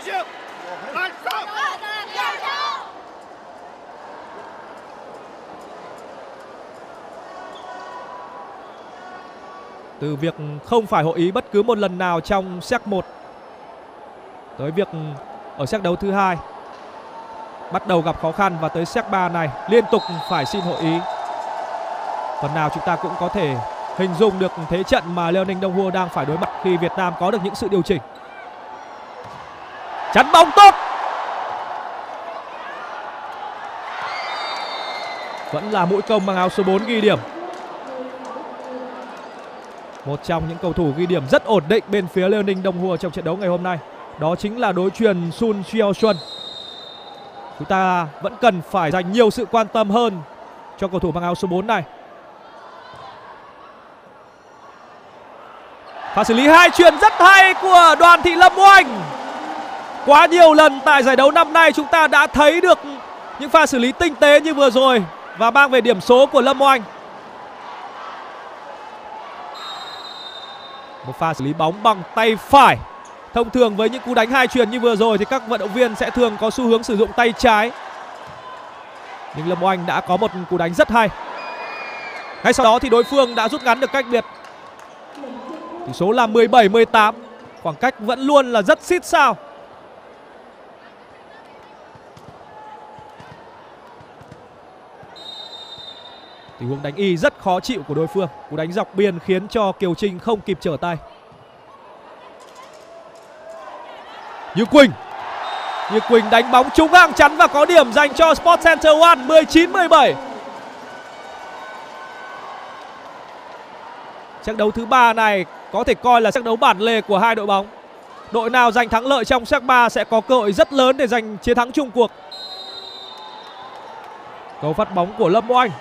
Từ việc không phải hội ý bất cứ một lần nào trong set một tới việc ở set đấu thứ hai bắt đầu gặp khó khăn, và tới set ba này liên tục phải xin hội ý. Phần nào chúng ta cũng có thể hình dung được thế trận mà Liao Ninh Đông Hua đang phải đối mặt khi Việt Nam có được những sự điều chỉnh. Chắn bóng tốt. Vẫn là mũi công mang áo số bốn ghi điểm. Một trong những cầu thủ ghi điểm rất ổn định bên phía Liao Ninh Đông Hua trong trận đấu ngày hôm nay, đó chính là đối chuyền Sun Chiao Xuân. Chúng ta vẫn cần phải dành nhiều sự quan tâm hơn cho cầu thủ mang áo số bốn này. Pha xử lý hai chuyền rất hay của Đoàn Thị Lâm Oanh. Quá nhiều lần tại giải đấu năm nay chúng ta đã thấy được những pha xử lý tinh tế như vừa rồi và mang về điểm số của Lâm Oanh. Một pha xử lý bóng bằng tay phải. Thông thường với những cú đánh hai chuyền như vừa rồi thì các vận động viên sẽ thường có xu hướng sử dụng tay trái, nhưng Lâm Oanh đã có một cú đánh rất hay. Ngay sau đó thì đối phương đã rút ngắn được cách biệt. Tỷ số là mười bảy mười tám. Khoảng cách vẫn luôn là rất xít sao. Tình huống đánh y rất khó chịu của đối phương. Cú đánh dọc biên khiến cho Kiều Trinh không kịp trở tay. Như Quỳnh. Như Quỳnh đánh bóng trúng hàng chắn và có điểm dành cho Sport Center One. Mười chín mười bảy. Trận đấu thứ ba này có thể coi là trận đấu bản lề của hai đội bóng. Đội nào giành thắng lợi trong set ba sẽ có cơ hội rất lớn để giành chiến thắng chung cuộc. Cầu phát bóng của Lâm Oanh.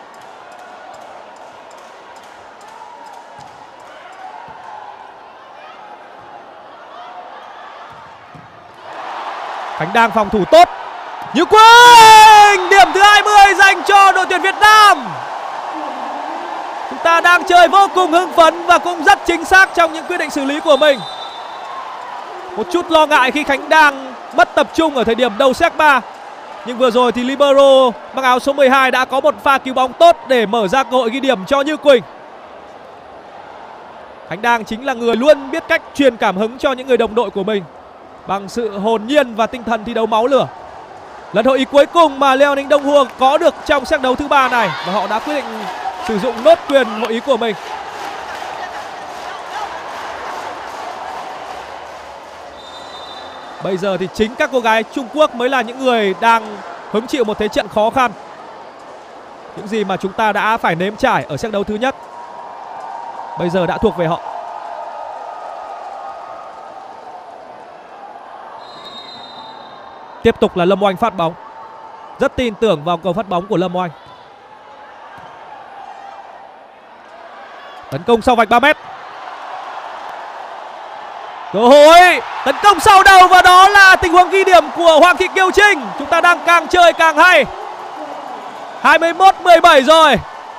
Khánh đang phòng thủ tốt. Như Quỳnh, điểm thứ hai mươi dành cho đội tuyển Việt Nam. Chúng ta đang chơi vô cùng hưng phấn và cũng rất chính xác trong những quyết định xử lý của mình. Một chút lo ngại khi Khánh đang mất tập trung ở thời điểm đầu set ba. Nhưng vừa rồi thì libero mang áo số mười hai đã có một pha cứu bóng tốt để mở ra cơ hội ghi điểm cho Như Quỳnh. Khánh đang chính là người luôn biết cách truyền cảm hứng cho những người đồng đội của mình bằng sự hồn nhiên và tinh thần thi đấu máu lửa. Lần hội ý cuối cùng mà Liao Ninh Đông Hua có được trong set đấu thứ ba này, và họ đã quyết định sử dụng nốt quyền hội ý của mình. Bây giờ thì chính các cô gái Trung Quốc mới là những người đang hứng chịu một thế trận khó khăn. Những gì mà chúng ta đã phải nếm trải ở set đấu thứ nhất bây giờ đã thuộc về họ. Tiếp tục là Lâm Oanh phát bóng. Rất tin tưởng vào cầu phát bóng của Lâm Oanh. Tấn công sau vạch ba mét. Cơ hội tấn công sau đầu, và đó là tình huống ghi điểm của Hoàng Thị Kiều Trinh. Chúng ta đang càng chơi càng hay. hai mươi mốt mười bảy rồi.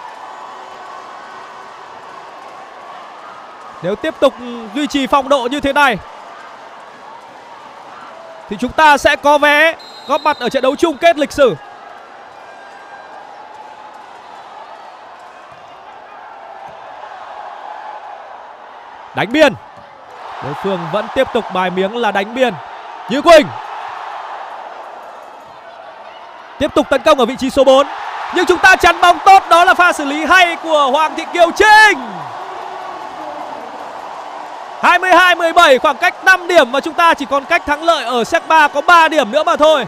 Nếu tiếp tục duy trì phong độ như thế này thì chúng ta sẽ có vé góp mặt ở trận đấu chung kết lịch sử. Đánh biên. Đối phương vẫn tiếp tục bài miếng là đánh biên. Như Quỳnh tiếp tục tấn công ở vị trí số bốn. Nhưng chúng ta chắn bóng tốt. Đó là pha xử lý hay của Hoàng Thị Kiều Trinh. hai mươi hai mười bảy, khoảng cách năm điểm và chúng ta chỉ còn cách thắng lợi ở set ba có ba điểm nữa mà thôi.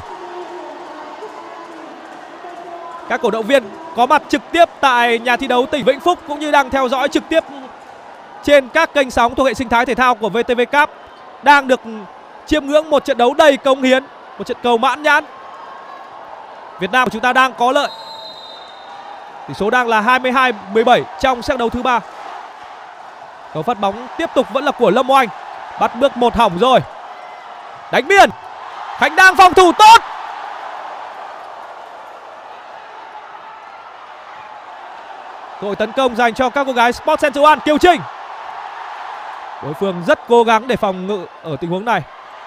Các cổ động viên có mặt trực tiếp tại nhà thi đấu tỉnh Vĩnh Phúc cũng như đang theo dõi trực tiếp trên các kênh sóng thuộc hệ sinh thái thể thao của vê tê vê Cup đang được chiêm ngưỡng một trận đấu đầy cống hiến, một trận cầu mãn nhãn. Việt Nam của chúng ta đang có lợi. Tỷ số đang là hai mươi hai mười bảy trong set đấu thứ ba. Cầu phát bóng tiếp tục vẫn là của Lâm Oanh. Bắt bước một hỏng rồi. Đánh biên. Khánh đang phòng thủ tốt. Cơ hội tấn công dành cho các cô gái Sport Center One. Kiều Trinh, đối phương rất cố gắng để phòng ngự ở tình huống này.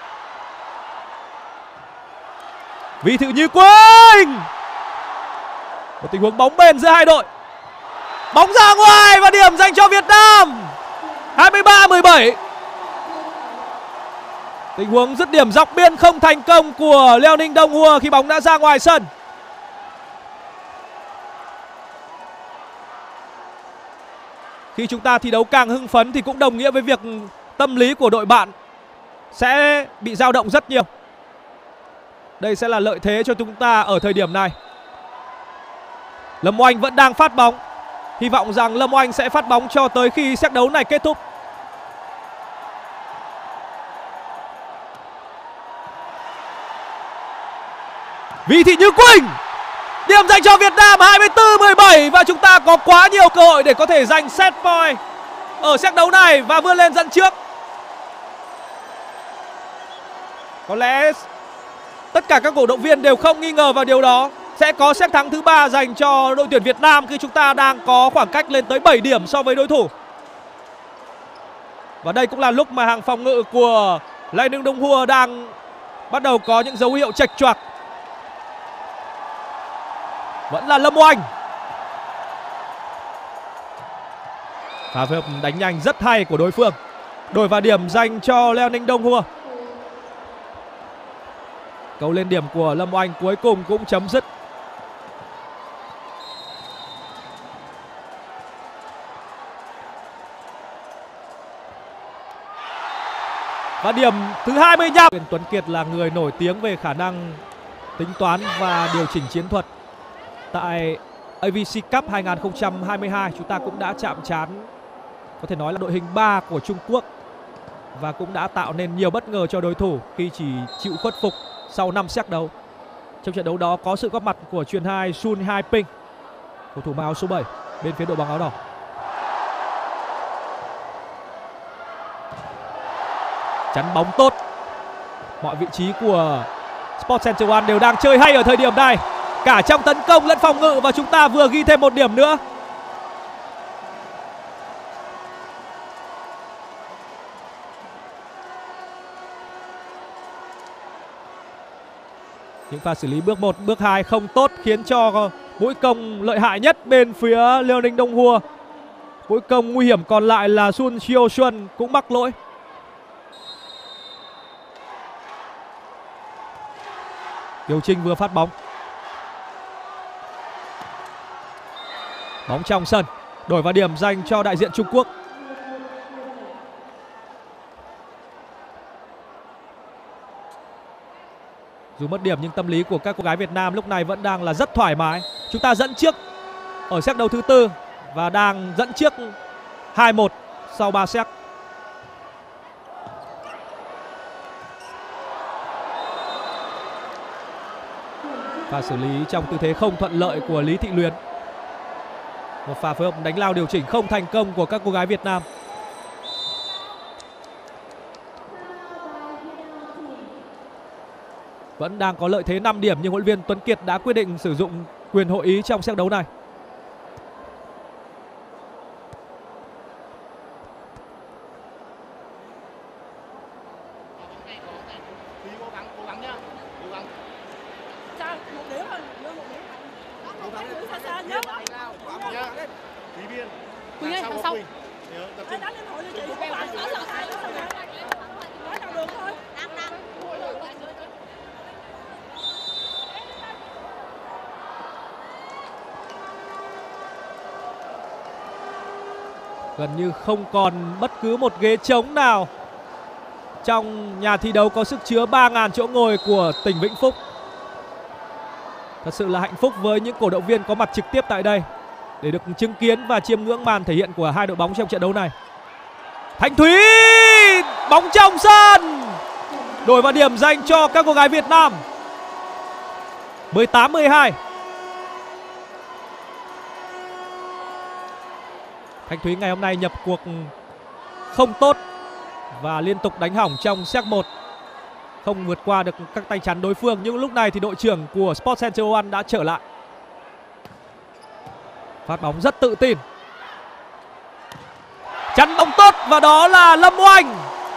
Vi Thị Như Quỳnh, một tình huống bóng bền giữa hai đội. Bóng ra ngoài và điểm dành cho Việt Nam. hai mươi ba mười bảy. Tình huống dứt điểm dọc biên không thành công của Leo Ninh Đông Hua khi bóng đã ra ngoài sân. Khi chúng ta thi đấu càng hưng phấn thì cũng đồng nghĩa với việc tâm lý của đội bạn sẽ bị dao động rất nhiều. Đây sẽ là lợi thế cho chúng ta ở thời điểm này. Lâm Oanh vẫn đang phát bóng. Hy vọng rằng Lâm Oanh sẽ phát bóng cho tới khi set đấu này kết thúc. Vi Thị Như Quỳnh, điểm dành cho Việt Nam. Hai mươi tư mười bảy. Và chúng ta có quá nhiều cơ hội để có thể giành set point ở set đấu này và vươn lên dẫn trước. Có lẽ tất cả các cổ động viên đều không nghi ngờ vào điều đó. Sẽ có set thắng thứ ba dành cho đội tuyển Việt Nam khi chúng ta đang có khoảng cách lên tới bảy điểm so với đối thủ. Và đây cũng là lúc mà hàng phòng ngự của Lê Ninh Đông Hua đang bắt đầu có những dấu hiệu chệch choạc. Vẫn là Lâm Oanh. Pha phối hợp đánh nhanh rất hay của đối phương. Đổi vào điểm dành cho Leo Ninh Đông Hua. Câu lên điểm của Lâm Oanh cuối cùng cũng chấm dứt. Và điểm thứ hai mươi lăm. Tuấn Kiệt là người nổi tiếng về khả năng tính toán và điều chỉnh chiến thuật. Tại a vê xê Cup hai không hai hai chúng ta cũng đã chạm trán, có thể nói là đội hình ba của Trung Quốc, và cũng đã tạo nên nhiều bất ngờ cho đối thủ khi chỉ chịu khuất phục sau năm set đấu. Trong trận đấu đó có sự góp mặt của chuyền hai Sun Hai Ping, cầu thủ mang áo số bảy bên phía đội bóng áo đỏ. Chắn bóng tốt. Mọi vị trí của Sport Center One đều đang chơi hay ở thời điểm này, cả trong tấn công lẫn phòng ngự, và chúng ta vừa ghi thêm một điểm nữa. Những pha xử lý bước một, bước hai không tốt khiến cho mũi công lợi hại nhất bên phía Leo Ninh Đông Hua. Mũi công nguy hiểm còn lại là Sun Chiêu Xuân cũng mắc lỗi. Kiều Trinh vừa phát bóng. Bóng trong sân. Đổi vào điểm dành cho đại diện Trung Quốc. Dù mất điểm nhưng tâm lý của các cô gái Việt Nam lúc này vẫn đang là rất thoải mái. Chúng ta dẫn trước ở set đấu thứ tư và đang dẫn trước hai một sau ba set. Pha xử lý trong tư thế không thuận lợi của Lý Thị Luyến. Một pha phối hợp đánh lao điều chỉnh không thành công của các cô gái Việt Nam. Vẫn đang có lợi thế năm điểm nhưng huấn luyện viên Tuấn Kiệt đã quyết định sử dụng quyền hội ý trong set đấu này. Quỳnh ơi, thằng sau. Gần như không còn bất cứ một ghế trống nào trong nhà thi đấu có sức chứa ba nghìn chỗ ngồi của tỉnh Vĩnh Phúc. Thật sự là hạnh phúc với những cổ động viên có mặt trực tiếp tại đây để được chứng kiến và chiêm ngưỡng màn thể hiện của hai đội bóng trong trận đấu này. Thanh Thúy, bóng trong sân, đổi vào điểm dành cho các cô gái Việt Nam. mười tám mười hai. Thanh Thúy ngày hôm nay nhập cuộc không tốt và liên tục đánh hỏng trong set một, không vượt qua được các tay chắn đối phương. Nhưng lúc này thì đội trưởng của Sport Center One đã trở lại. Phát bóng rất tự tin. Chắn bóng tốt và đó là Lâm Oanh.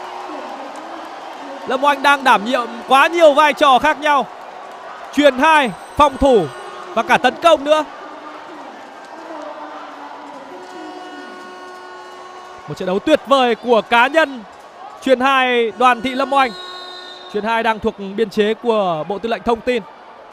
Lâm Oanh đang đảm nhiệm quá nhiều vai trò khác nhau. Chuyền hai, phòng thủ và cả tấn công nữa. Một trận đấu tuyệt vời của cá nhân chuyền hai Đoàn Thị Lâm Oanh. Chuyền hai đang thuộc biên chế của Bộ Tư lệnh Thông tin.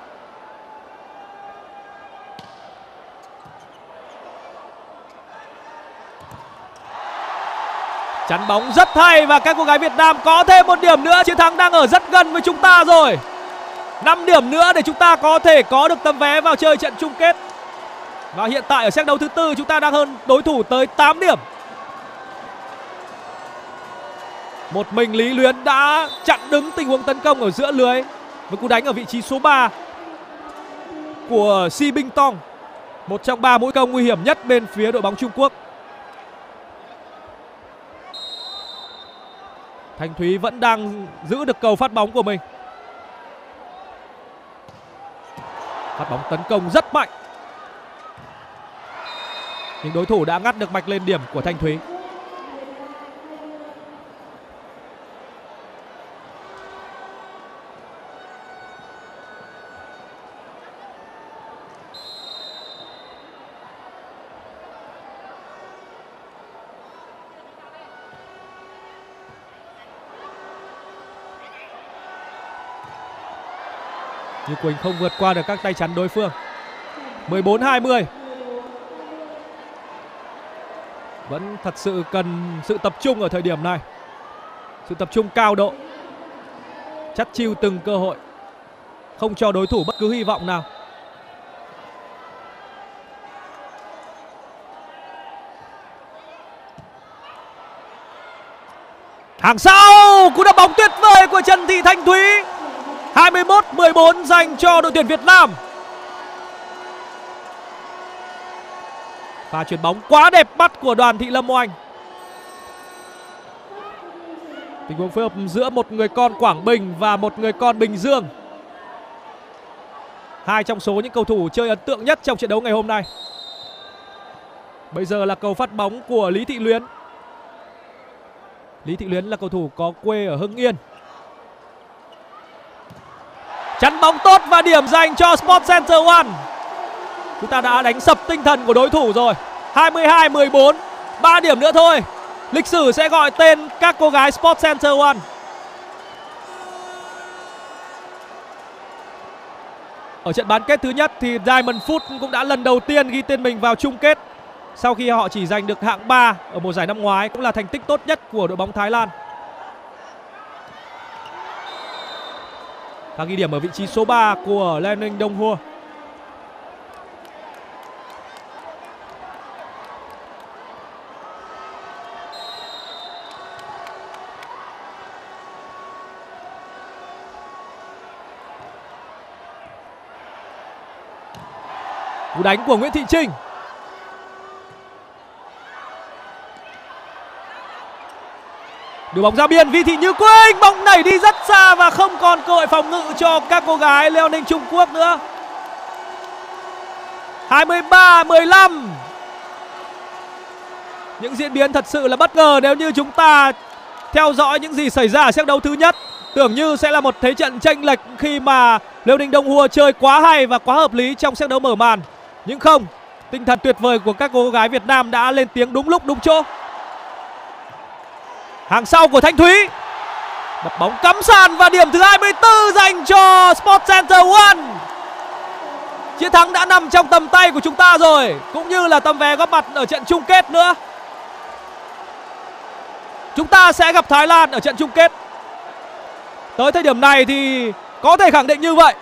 Chắn bóng rất hay và các cô gái Việt Nam có thêm một điểm nữa. Chiến thắng đang ở rất gần với chúng ta rồi. năm điểm nữa để chúng ta có thể có được tấm vé vào chơi trận chung kết. Và hiện tại ở set đấu thứ tư chúng ta đang hơn đối thủ tới tám điểm. Một mình Lý Luyến đã chặn đứng tình huống tấn công ở giữa lưới với cú đánh ở vị trí số ba của Si Binh Tong. Một trong ba mũi công nguy hiểm nhất bên phía đội bóng Trung Quốc. Thanh Thúy vẫn đang giữ được cầu phát bóng của mình. Phát bóng tấn công rất mạnh. Nhưng đối thủ đã ngắt được mạch lên điểm của Thanh Thúy. Như Quỳnh không vượt qua được các tay chắn đối phương. mười bốn hai mươi. Vẫn thật sự cần sự tập trung ở thời điểm này. Sự tập trung cao độ. Chắt chiu từng cơ hội. Không cho đối thủ bất cứ hy vọng nào. Hàng sau, cú đá bóng tuyệt vời của Trần Thị Thanh Thúy. hai mươi mốt mười bốn dành cho đội tuyển Việt Nam. Pha chuyền bóng quá đẹp mắt của Đoàn Thị Lâm Oanh. Tình huống phối hợp giữa một người con Quảng Bình và một người con Bình Dương. Hai trong số những cầu thủ chơi ấn tượng nhất trong trận đấu ngày hôm nay. Bây giờ là cầu phát bóng của Lý Thị Luyến. Lý Thị Luyến là cầu thủ có quê ở Hưng Yên. Chắn bóng tốt và điểm dành cho Sport Center One. Chúng ta đã đánh sập tinh thần của đối thủ rồi. hai mươi hai mười bốn. ba điểm nữa thôi. Lịch sử sẽ gọi tên các cô gái Sport Center One. Ở trận bán kết thứ nhất thì Diamond Food cũng đã lần đầu tiên ghi tên mình vào chung kết. Sau khi họ chỉ giành được hạng ba ở mùa giải năm ngoái, cũng là thành tích tốt nhất của đội bóng Thái Lan. Và ghi điểm ở vị trí số ba của Lê Ninh Đông Hua. Cú đánh của Nguyễn Thị Trinh. Đưa bóng ra biên, Vi Thị Như Quỳnh, bóng nảy đi rất xa và không còn cơ hội phòng ngự cho các cô gái Leo Ninh Trung Quốc nữa. hai mươi ba mười lăm. Những diễn biến thật sự là bất ngờ nếu như chúng ta theo dõi những gì xảy ra ở set đấu thứ nhất. Tưởng như sẽ là một thế trận chênh lệch khi mà Leo Ninh Đông Hua chơi quá hay và quá hợp lý trong set đấu mở màn. Nhưng không, tinh thần tuyệt vời của các cô gái Việt Nam đã lên tiếng đúng lúc đúng chỗ. Hàng sau của Thanh Thúy, đập bóng cắm sàn và điểm thứ hai mươi tư dành cho Sport Center One. Chiến thắng đã nằm trong tầm tay của chúng ta rồi, cũng như là tấm vé góp mặt ở trận chung kết nữa. Chúng ta sẽ gặp Thái Lan ở trận chung kết. Tới thời điểm này thì có thể khẳng định như vậy.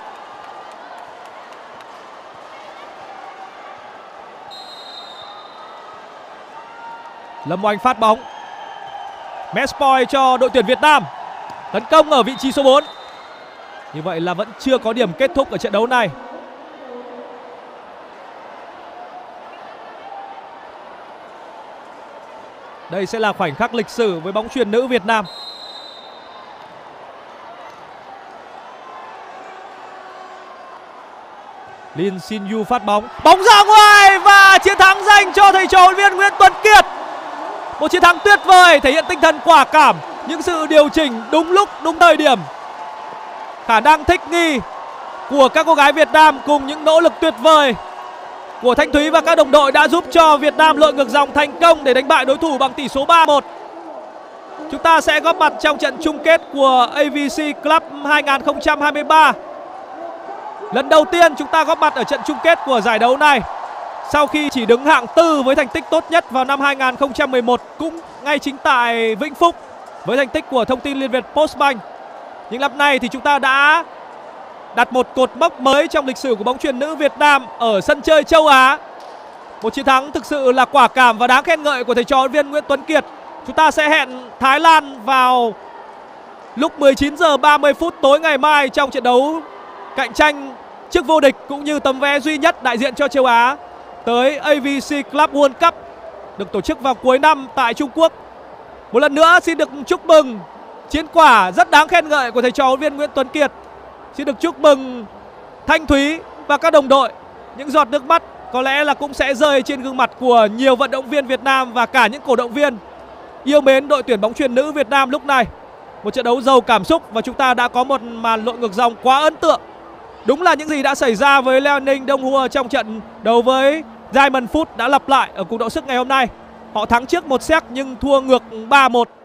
Lâm Oanh phát bóng. Match point cho đội tuyển Việt Nam. Tấn công ở vị trí số bốn. Như vậy là vẫn chưa có điểm kết thúc ở trận đấu này. Đây sẽ là khoảnh khắc lịch sử với bóng chuyền nữ Việt Nam. Lin Xin Yu phát bóng, bóng ra ngoài và chiến thắng dành cho thầy trò huấn luyện viên Nguyễn Tuấn Kiệt. Một chiến thắng tuyệt vời, thể hiện tinh thần quả cảm, những sự điều chỉnh đúng lúc, đúng thời điểm, khả năng thích nghi của các cô gái Việt Nam cùng những nỗ lực tuyệt vời của Thanh Thúy và các đồng đội đã giúp cho Việt Nam lội ngược dòng thành công để đánh bại đối thủ bằng tỷ số ba một. Chúng ta sẽ góp mặt trong trận chung kết của a vê xê Club hai không hai ba. Lần đầu tiên chúng ta góp mặt ở trận chung kết của giải đấu này sau khi chỉ đứng hạng tư với thành tích tốt nhất vào năm hai không một một, cũng ngay chính tại Vĩnh Phúc với thành tích của Thông tin Liên Việt Postbank. Nhưng năm nay thì chúng ta đã đặt một cột mốc mới trong lịch sử của bóng chuyền nữ Việt Nam ở sân chơi châu Á. Một chiến thắng thực sự là quả cảm và đáng khen ngợi của thầy trò huấn luyện viên Nguyễn Tuấn Kiệt. Chúng ta sẽ hẹn Thái Lan vào lúc mười chín giờ ba mươi phút tối ngày mai trong trận đấu cạnh tranh chức vô địch cũng như tấm vé duy nhất đại diện cho châu Á tới a vê xê Club World Cup được tổ chức vào cuối năm tại Trung Quốc. Một lần nữa xin được chúc mừng chiến quả rất đáng khen ngợi của thầy trò huấn luyện viên Nguyễn Tuấn Kiệt. Xin được chúc mừng Thanh Thúy và các đồng đội. Những giọt nước mắt có lẽ là cũng sẽ rơi trên gương mặt của nhiều vận động viên Việt Nam và cả những cổ động viên yêu mến đội tuyển bóng chuyền nữ Việt Nam lúc này. Một trận đấu giàu cảm xúc và chúng ta đã có một màn lội ngược dòng quá ấn tượng. Đúng là những gì đã xảy ra với Liaoning Donghua trong trận đấu với Diamond Foot đã lặp lại ở cuộc đấu sức ngày hôm nay. Họ thắng trước một set nhưng thua ngược ba một